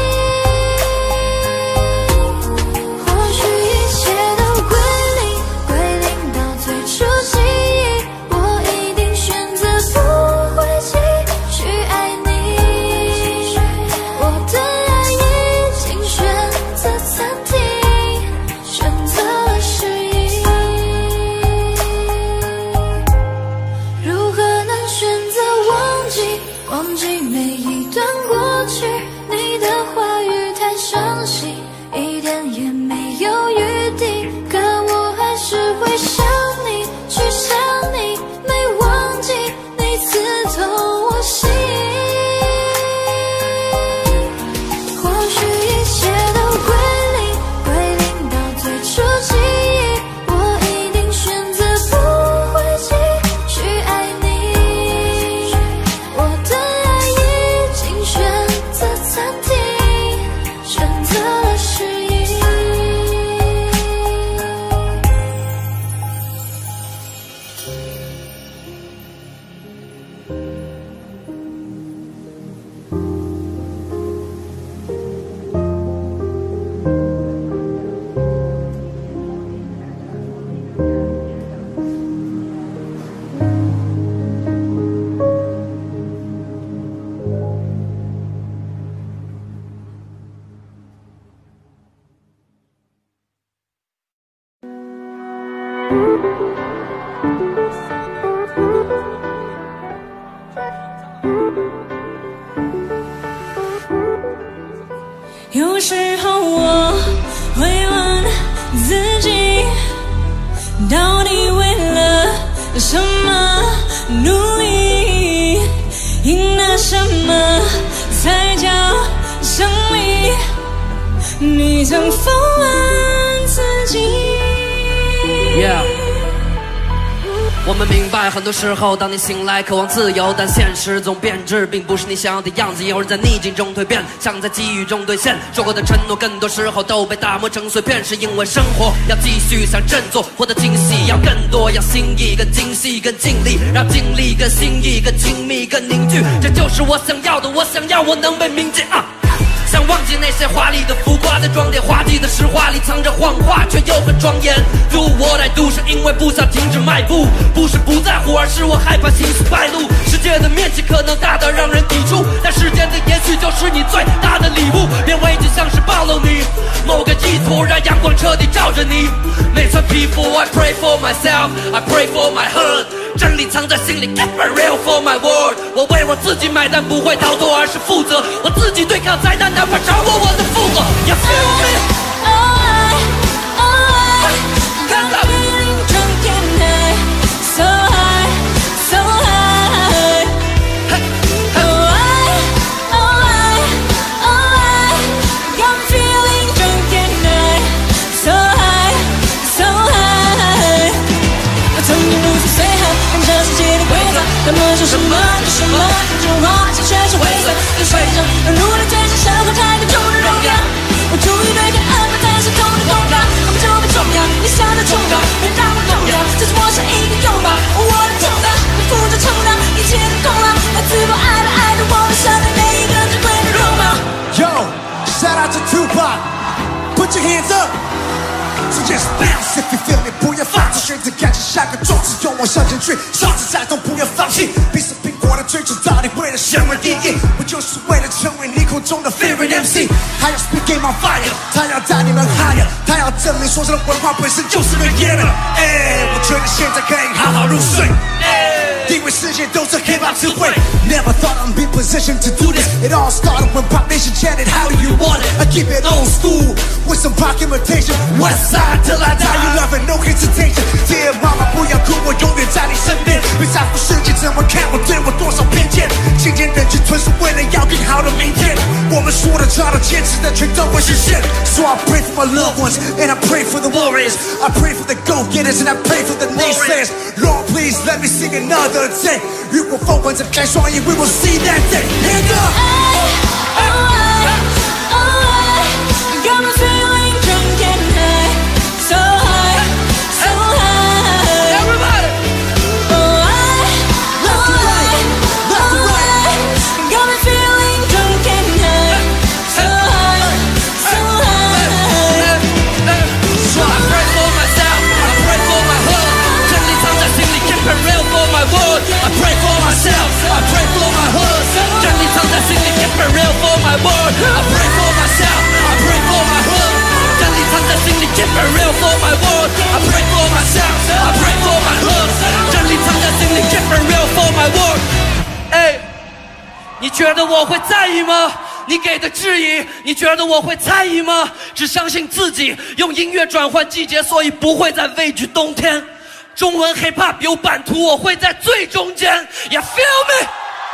Speaker 4: 或许一切都归零，归零到最初记忆，我一定选择不会继续爱你。我的爱已经选择暂停，选择了失忆。如何能选择忘记，忘记每一段过去？你的话语太伤心，一点也没有余地，可我还是会想你，去想你，没忘记你刺痛我心。或许一切都归零，归零到最初记忆，我一定选择不会继续爱你。我的爱已经选择暂停，选择了失忆。
Speaker 1: 有时候我会问自己，到底为了什么努力？赢得什么才叫胜利？你曾否问自己？
Speaker 7: Yeah. 我们明白，很多时候，当你醒来，渴望自由，但现实总变质，并不是你想要的样子。有人在逆境中蜕变，想在机遇中兑现，说过的承诺，更多时候都被打磨成碎片。是因为生活要继续，想振作，活得惊喜，要更多，要心意更精细，更尽力，让精力更心意更亲密，更凝聚。这就是我想要的，我想要我能被铭记啊！ 想忘记那些华丽的浮夸的装点，滑稽的实话里藏着谎话，却又很庄严。Do what I do 是因为不想停止迈步，不是不在乎，而是我害怕形势败露。世界的面积可能大到让人抵触，但时间的延续就是你最大的礼物。变危机像是暴露你某个意图，让阳光彻底照着你每寸皮肤。I pray for myself, I pray for my heart。 真理藏在心里 ，Keep it real for my word。我为我自己买单，不会逃脱，而是负责。我自己对抗灾难，哪怕超过我的负荷。You feel me？
Speaker 1: Got me feeling drunk and high, so high, so high. Oh I, oh I, oh I. Got me feeling drunk and high, so high, so high. 曾经如此随和，按照世界的规则，那么说什么就什么，这种话其实全是灰色。跟随着，努力追上生活才能中的荣耀。我终于对抗安排才是痛的痛感，那么就不重要，你想的重要，别让我动摇。这是我下一个拥抱，我的痛的，你负责承担一切的功劳。来自我爱的爱的，我们相对每一个珍贵的容貌。
Speaker 8: Yo, shout out to Tupac, put your hands up. So just bounce if you feel it，不要放弃，选择感知。 下个种子，勇往向前去，壮志在动，不要放弃。彼此拼搏的追求，到底为了什么意义？不就是为了成为你口中的 favorite M C？ 他要 speak game on fire， 他要带你们 higher， 他要证明说唱的文化本身就是个 yeah。哎，我觉得现在可以好好入睡。因为世界都是 hip hop 智慧。Never thought I'd be positioned to do this. It all started when Pop Nation chanted, "How do you want it?" I keep it old school with some rock imitation. West side till I die, you love it, no hesitation. Dear mama， 不要哭，我永远在你身边。别在乎世界怎么看我，对我多少偏见。今天忍气吞声，为了要更好的明天。我们说的、唱的、坚持的，全都会实现。So I pray for my loved ones and I pray for the warriors. I pray for the go-getters and I pray for the naysayers. Lord, please let me sing another day. 如果凤凰睁开双眼 ，We will see that day. Hand up.
Speaker 4: I, oh I, oh I got me feeling drunk and high, so high, so high.
Speaker 7: Everybody.
Speaker 4: Oh I, oh I, oh I got me feeling drunk and high, so high, so high.
Speaker 7: So I pray for myself, I pray for my hood. 真理藏在心里 keep it real for my world. I pray for myself, I pray for my hood. 真理藏在心里 keep it real for my world. I pray for myself, I pray for my hood. 真理藏在心里 keep it real for my world. I pray for myself, I pray for my hood. 真理藏在心里 keep it real for my world. 哎，你觉得我会在意吗？你给的质疑，你觉得我会猜疑吗？只相信自己，用音乐转换季节，所以不会再畏惧冬天。中文 hip hop 有版图，我会在最中间。You feel me？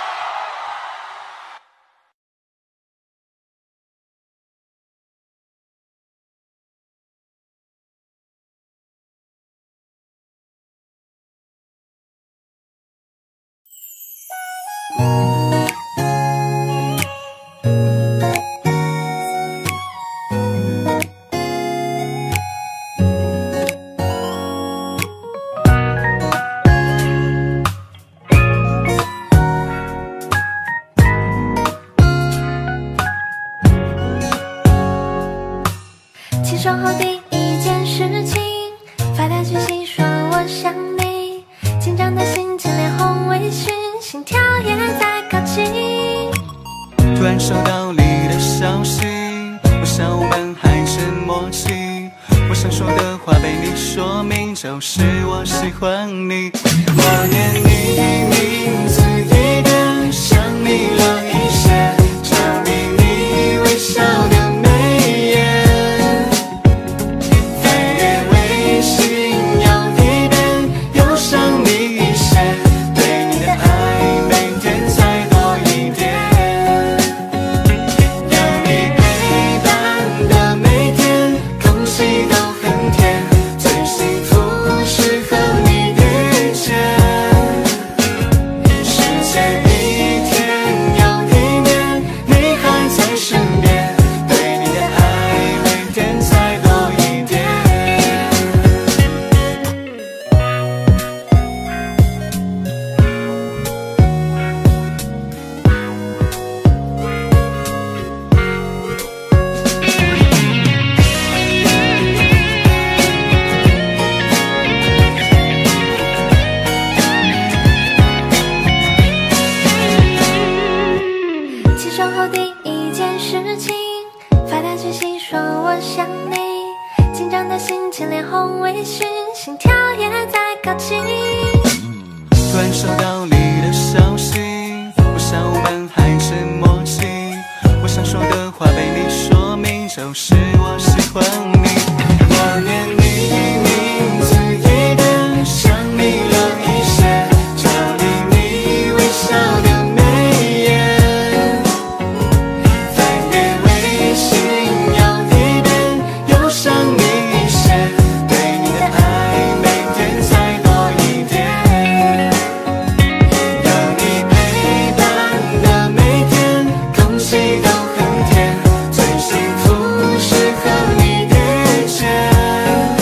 Speaker 4: 起床后第一件事情，发条讯息说我想你，紧张的心情脸红微醺，心跳也在靠近。
Speaker 9: 突然收到你的消息，我想我们还是默契。我想说的话被你说明，就是我喜欢你。我念你名字一遍，想你了一些，着迷你微笑的眉眼。
Speaker 4: 最幸福是和你遇见。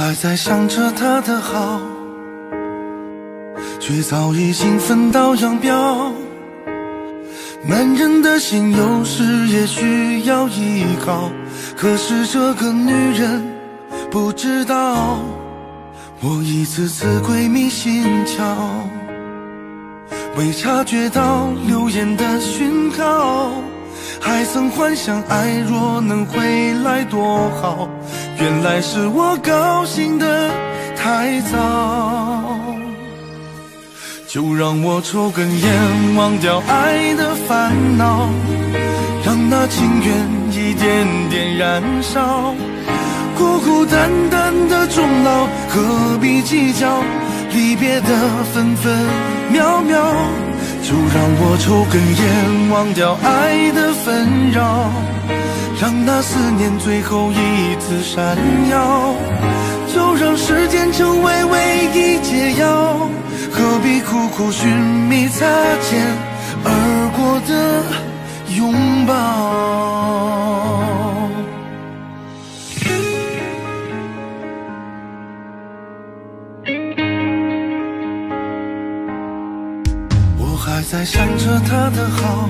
Speaker 3: 还在想着他的好，却早已经分道扬镳。男人的心有时也需要依靠，可是这个女人不知道，我一次次鬼迷心窍，未察觉到流言的讯号，还曾幻想爱若能回来多好，原来是我高兴得太早。就让我抽根烟，忘掉爱的烦恼，让那情缘一点点燃烧。孤孤单单的终老，何必计较离别的分分秒秒。就让我抽根烟，忘掉爱的纷扰，让那思念最后一次闪耀。就让时间成为唯一解药，何必苦苦寻觅擦肩而过的拥抱。我还在想着他的好，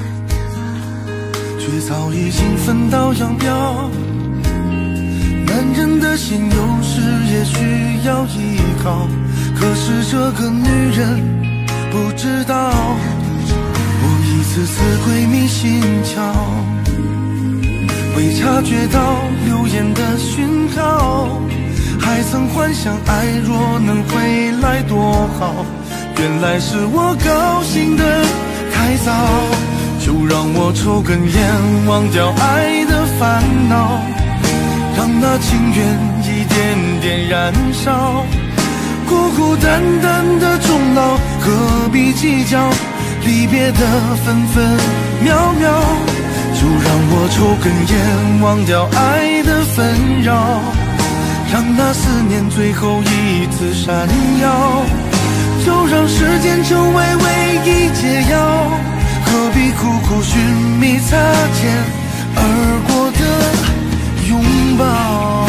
Speaker 3: 却早已经分道扬镳。男人的心有时也需要依靠，可是这个女人不知道，我一次次鬼迷心窍，未察觉到流言的讯号，还曾幻想爱若能回来多好，原来是我高兴得太早。就让我抽根烟，忘掉爱的烦恼，让那情缘一点点燃烧。孤孤单单的终老，何必计较离别的分分秒秒。就让我抽根烟，忘掉爱的纷扰，让那思念最后一次闪耀。就让时间成为唯一解药，何必苦苦寻觅擦肩而过的拥抱。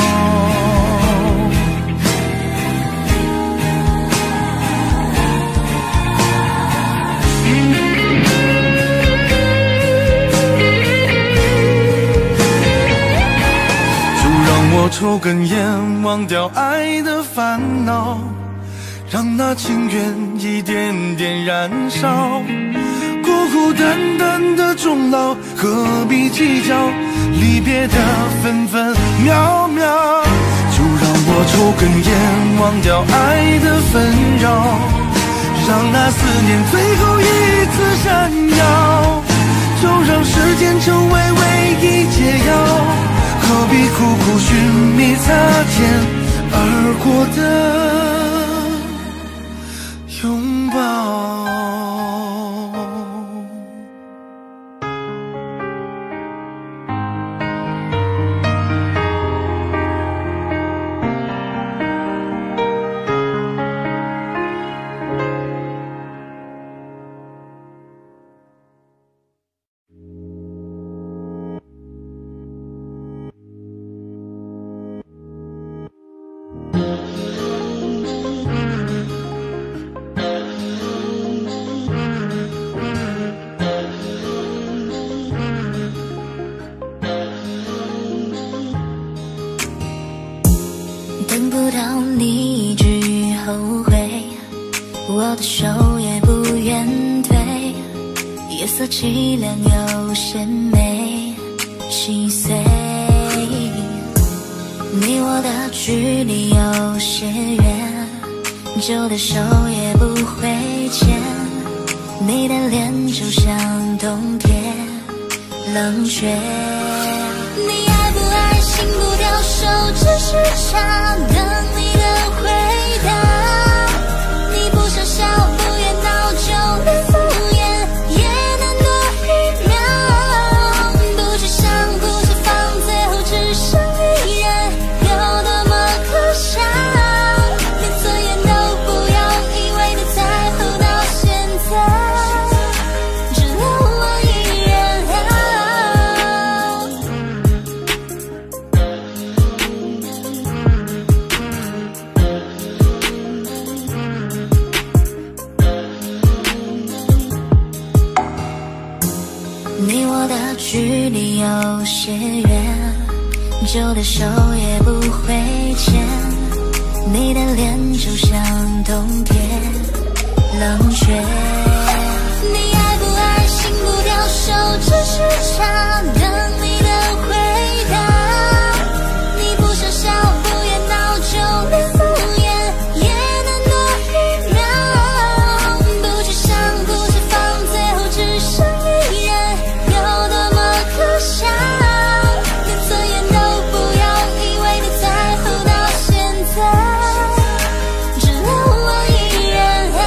Speaker 3: 就让我抽根烟，忘掉爱的烦恼，让那情缘一点点燃烧。孤孤单单的终老，何必计较离别的分分秒秒。就让我抽根烟，忘掉爱的纷扰，让那思念最后一次闪耀。就让时间成为唯一解药，何必苦苦寻觅擦肩而过的拥抱。
Speaker 4: 等不到你至于后悔，我的手也不愿退，夜色凄凉又鲜美细碎，你我的距离有些远，旧的手也不会牵，你的脸就像冬天冷却。你爱不爱心不掉手，只是差等你的回答。你不想笑不愿闹，就连敷衍也难躲一秒。不去想不去放，最后只剩一人，有多么可笑。连尊严都不要，以为的在乎到现在，只留我一人。 你我的距离有些远，久的手也不会牵，你的脸就像冬天冷却。你爱不爱，心不掉手，只是差等你的回答。你不想笑，不也闹，就连敷衍也能多一秒。不去想，不去放，最后只剩一人，有多么可笑。连尊严都不要，以为你在乎到现在，只留我一人。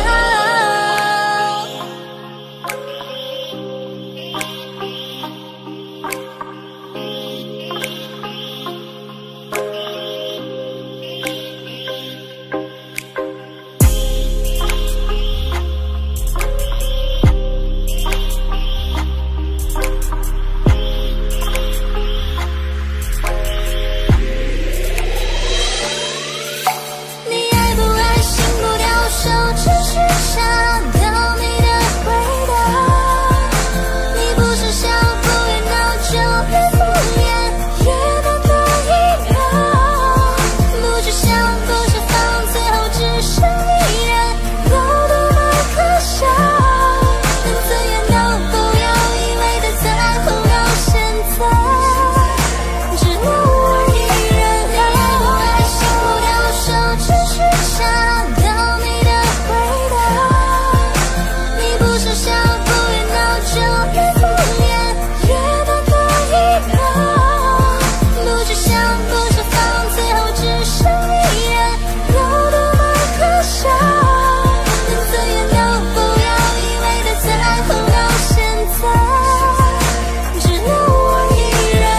Speaker 4: 你爱不爱，心不掉手，只是差等你的回答。你不是笑，不也闹，就连敷衍也能多一秒。不去想，不去放，最后只剩一人，有多么可笑。连尊严都不要，以为的在乎到现在，只留我一人。爱不爱，心不掉手，只是差等你的回答。你不是笑，不也闹，就连敷衍也能多一秒。不去想，不去放，最后只剩一人，有多么可笑。连尊严都不要，以为的在乎到现在，只留我一人。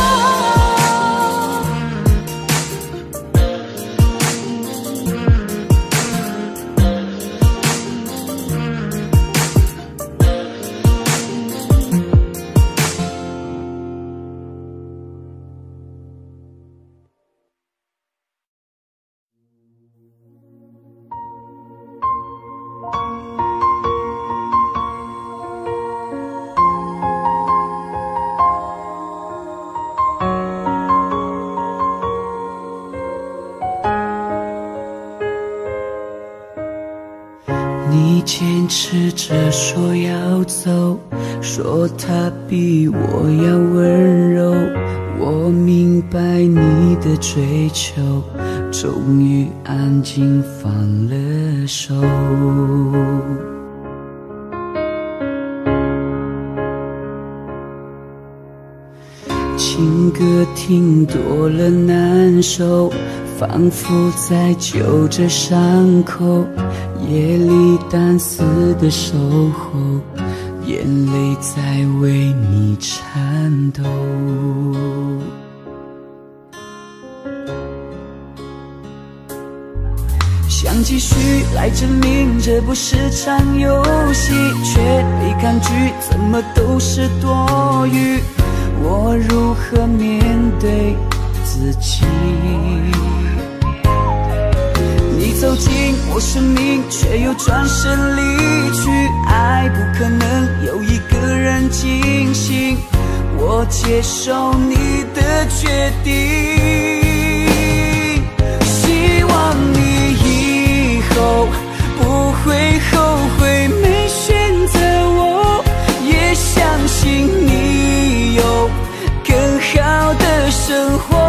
Speaker 5: 你坚持着说要走，说他比我要温柔。我明白你的追求，终于安静放了手。情歌听多了难受，仿佛在揪着伤口，夜里单丝的守候，眼泪在为你颤抖。想继续来证明这不是场游戏，却被抗拒，怎么都是多余。我如何面对自己？你走进我生命，却又转身离去。爱不可能有一个人惊醒，我接受你的决定。希望你以后不会后悔没选择我，也相信你有更好的生活。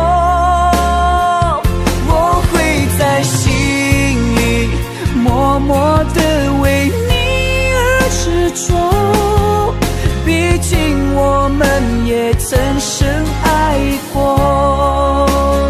Speaker 5: 我会在心里默默地为你而执着，毕竟我们也曾深爱过。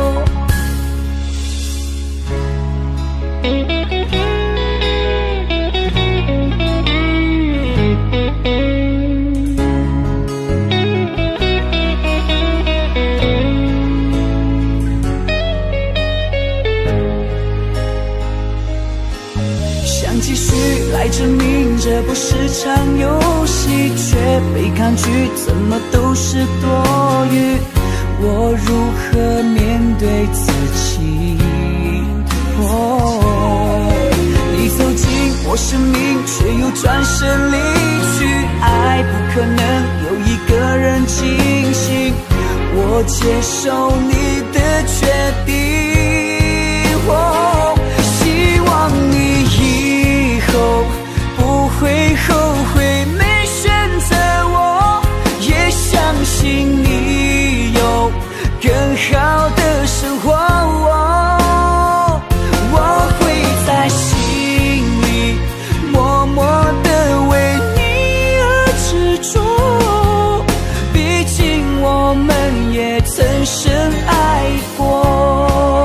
Speaker 5: 想继续来证明这不是场游戏，却被抗拒，怎么都是多余。我如何面对自己？哦，你走进
Speaker 6: 我生命却又转身离去。爱不可能有一个人清醒，我接受你的决定。哦，希望你以后不会后悔没选择我，也相信你有更好的生活。哦，我会在心里默默地为你而执着，毕竟我们也曾深爱过。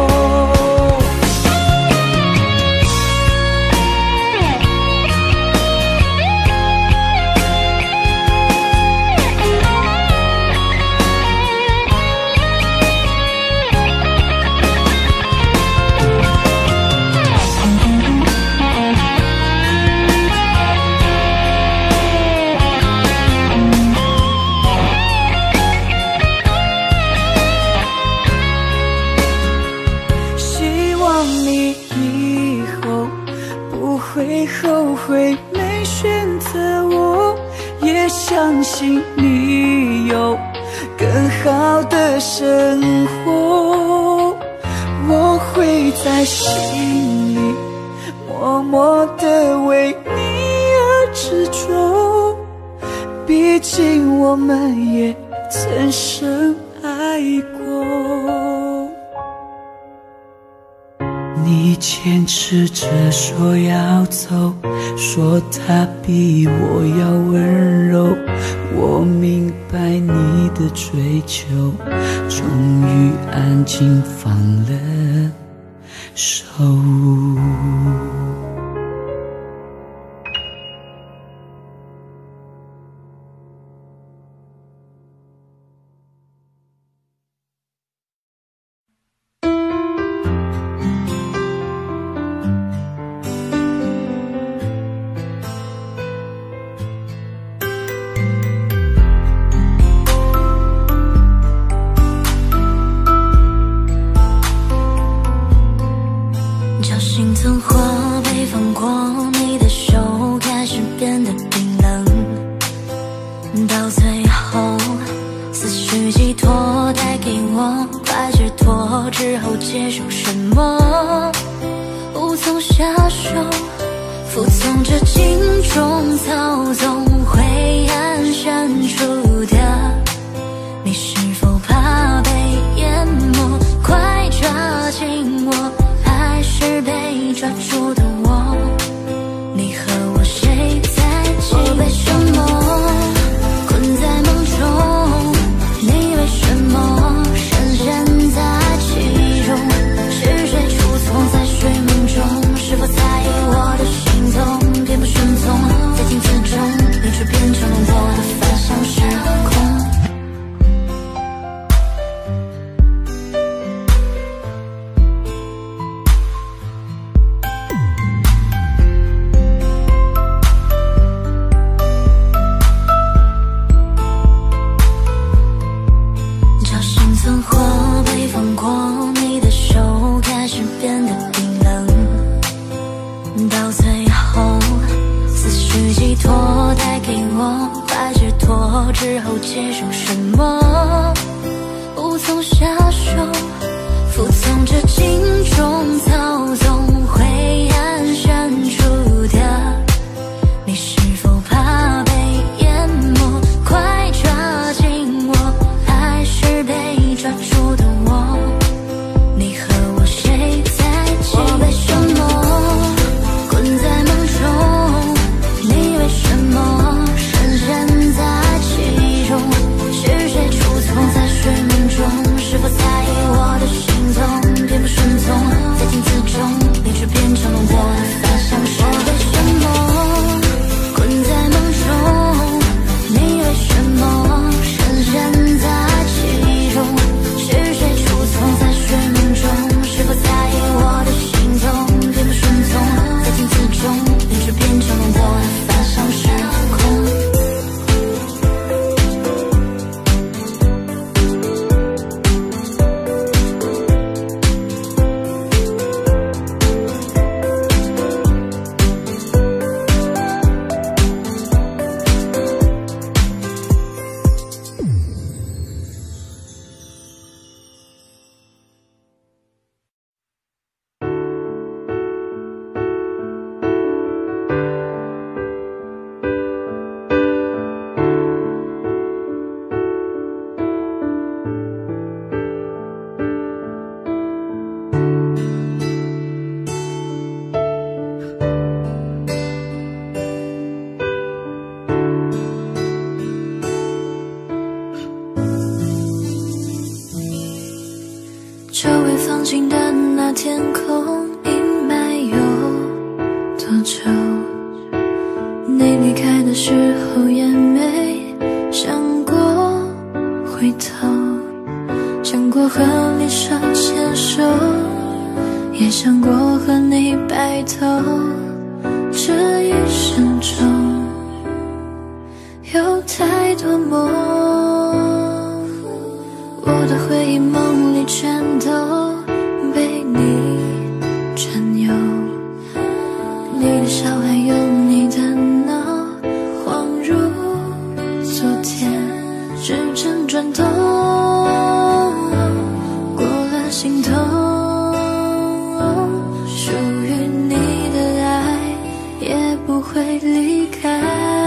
Speaker 6: 后悔没选择我，也相信你有更好的生活。我会在心里默默地为你而执着，毕竟我们也曾深爱过。你坚持着说要走，说他比我要温柔，我明白你的追求，终于安静放了手。
Speaker 4: 曾化被放光，你的手开始变得冰冷，到最后思绪寄托带给我快解脱，之后接受什么无从下手，服从着镜中操纵灰暗深处的你，是否怕被淹没？快抓紧我，还是被抓住的我？你和我谁在一起？我被什么困在梦中？你为什么深陷在其中？是谁出错在睡梦中？是否在意我的行动？便不顺从，在镜子中你却变成了我的反向时空。曾化被放光，你的手开始变得冰冷，到最后思绪寄托带给我快解脱，之后接受什么无从下手，服从着镜中操纵灰暗深处的你，是否怕被淹没？快抓紧我，还是被抓住的我？你和我谁在一起？我被什么困在梦中？你为什么深陷在其中？是谁出错在睡梦中？是否在意我的行踪？便不顺从，在镜子
Speaker 1: 久未放晴的那天空，阴霾有多久？你离开的时候也没想过回头，想过和你手牵手，也想过和你白头。这一生中有太多梦，我的回忆梦里全都被你占有，你的笑还有你的闹，恍如昨天，时针转动，过了心痛，属于你的爱也不会离开。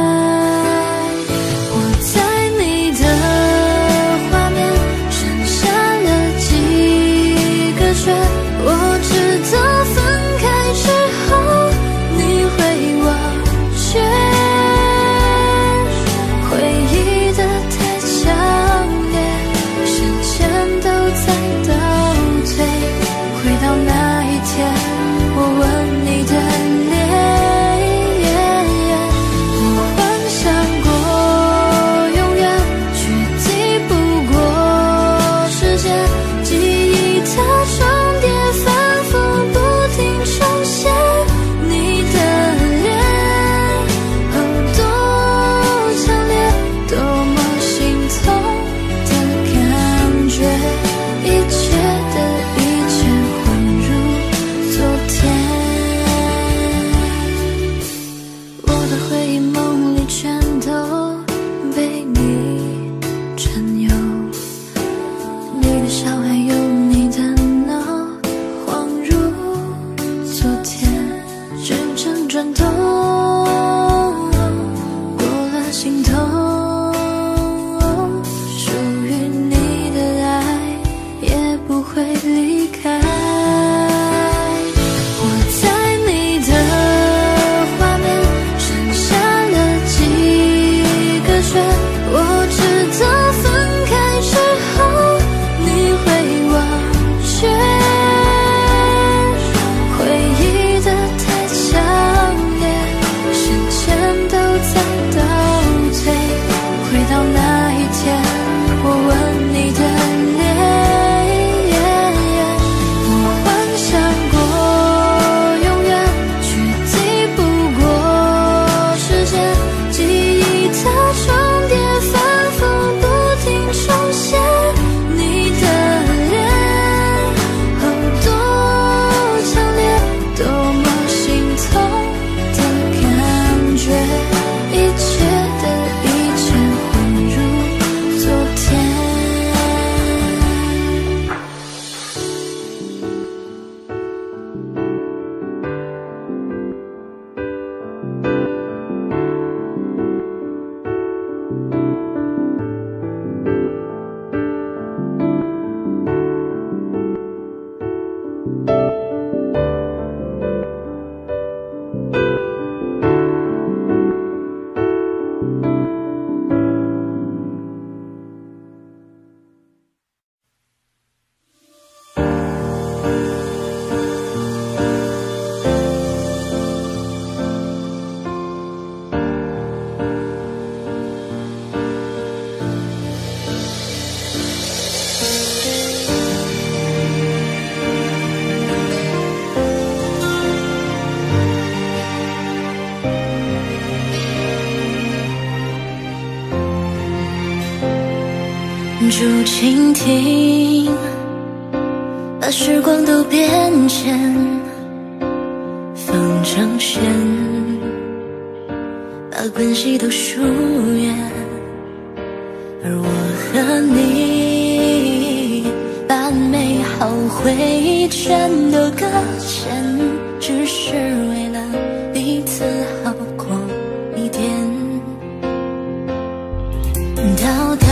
Speaker 4: 竹蜻蜓，把时光都变迁，风筝线，把关系都疏远，而我和你，把美好回忆全都搁浅，只是为了彼此好过一点。到达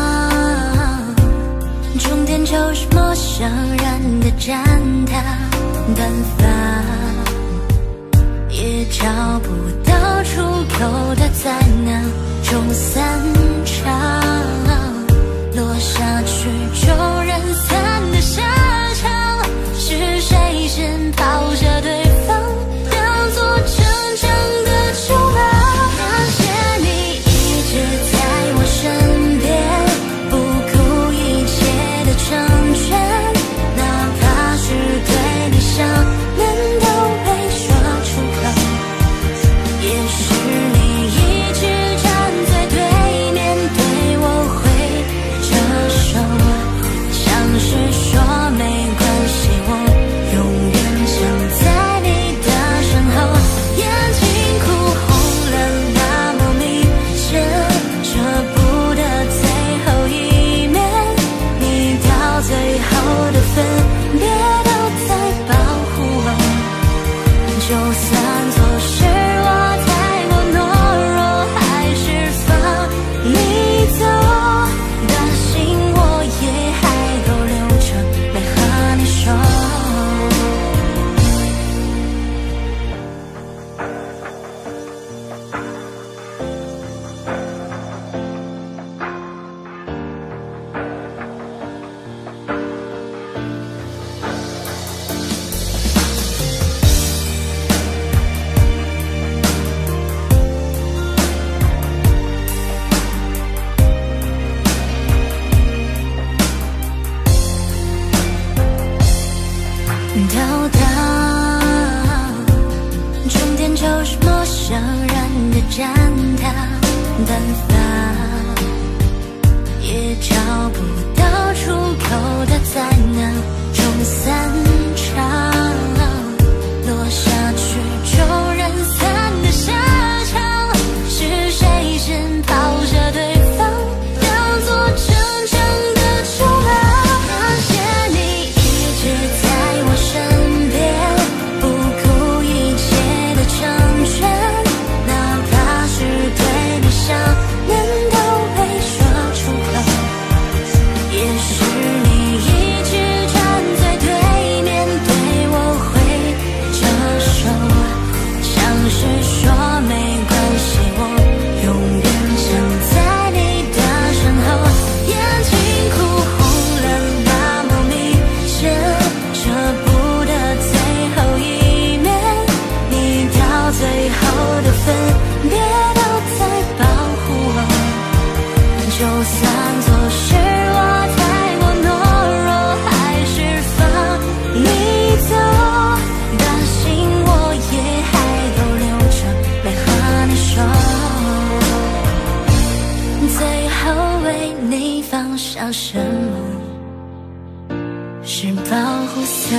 Speaker 4: 终点就是陌生人的站台，办法也找不到出口的在那种散场，落下曲终人散的下到达，终点就是陌生人的站台，办法也找不到出口，它在那中散场，落下曲终人散的下场，是谁先抛下对方，当作真正的筹码。感谢你一直在我身边，不顾一切的成全，哪怕是对你想念都会说出口。也许你一直站在对面，对我挥着手，像是说没关系，我永远站在你的身后。眼睛哭红了那么明显，舍不得最后一面，你到最后的分别都在保护我。就算做事我太过懦弱，还是放你走，担心我也还都留着来和你说，最后为你放上什么是保护色。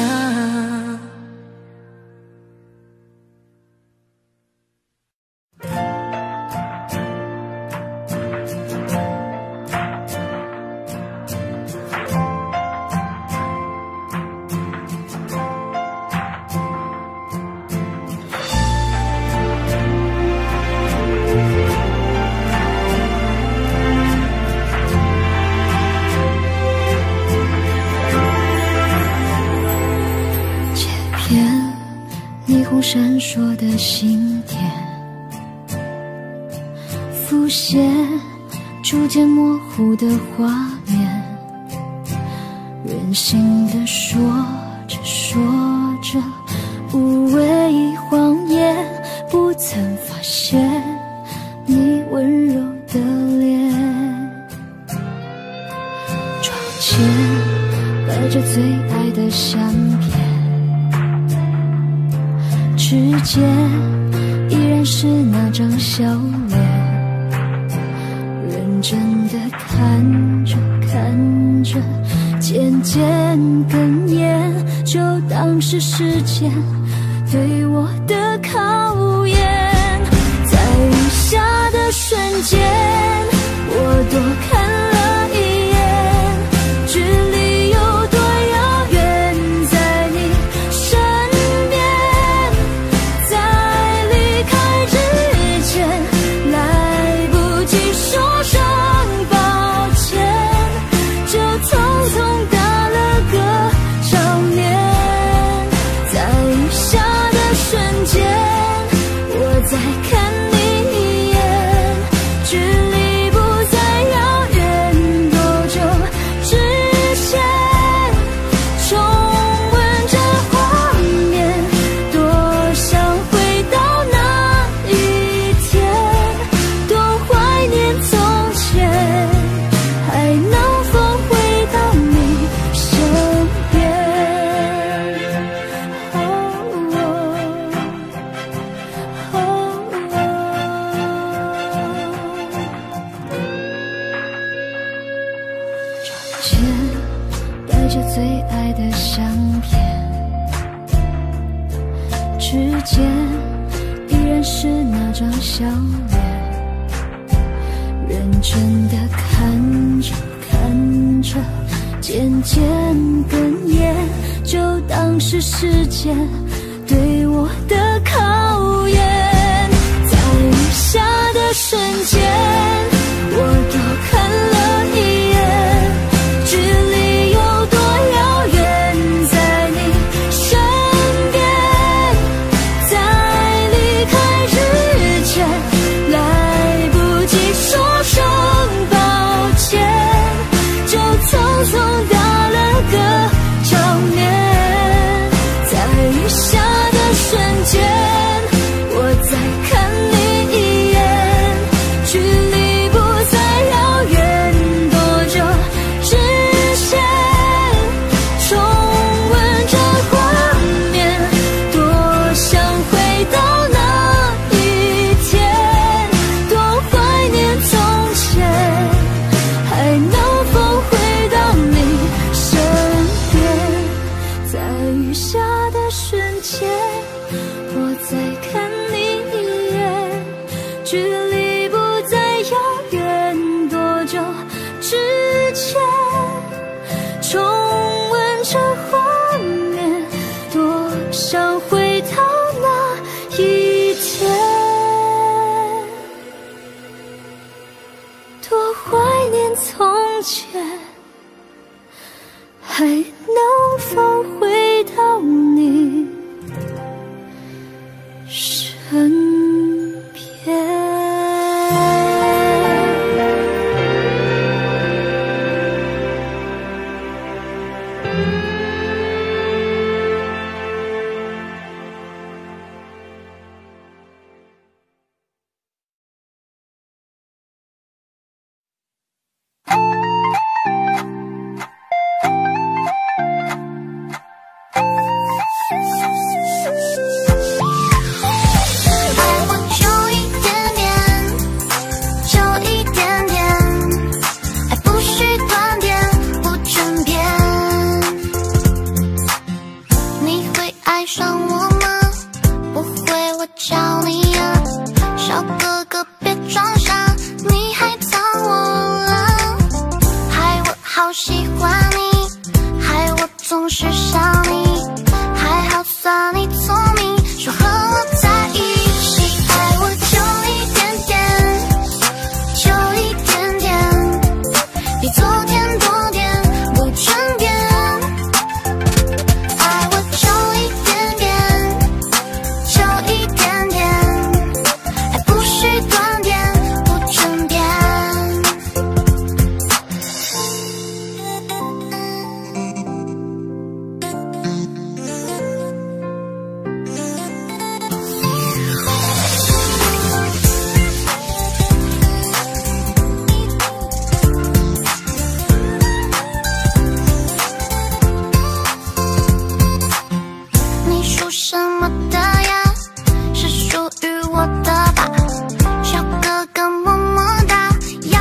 Speaker 1: 霓虹闪烁的星点，浮现逐渐模糊的画面，任性的说着说着，无谓谎言，不曾发现你温柔的脸。窗前摆着最爱的相片，指尖依然是那张笑脸，认真的看着看着，渐渐哽咽，就当是时间对我的考验。在雨下的瞬间，我多看了一眼，距离有多遥远，在你身边，在离开之前，来不及说声抱歉，就匆匆打了个照面。在雨下的瞬间，我在看你一眼，距离不再遥远，多久之前，重温这画面，多想回到那一天，多怀念从前，还能否回到你身边。窗前摆着最爱的相片，指尖依然是那张笑脸，认真的看着看着，渐渐哽咽，就当是时间对我的考验。在雨下的瞬间，我多看了一眼，距离有多遥远，在你身边，在离开之前，来不及说声抱歉，就匆匆打了个照面。在雨下
Speaker 4: 之前，重温这画面，多想回到那一天，多怀念从前，还能否回到你身边？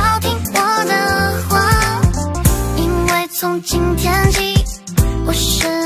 Speaker 4: 从今天起，我是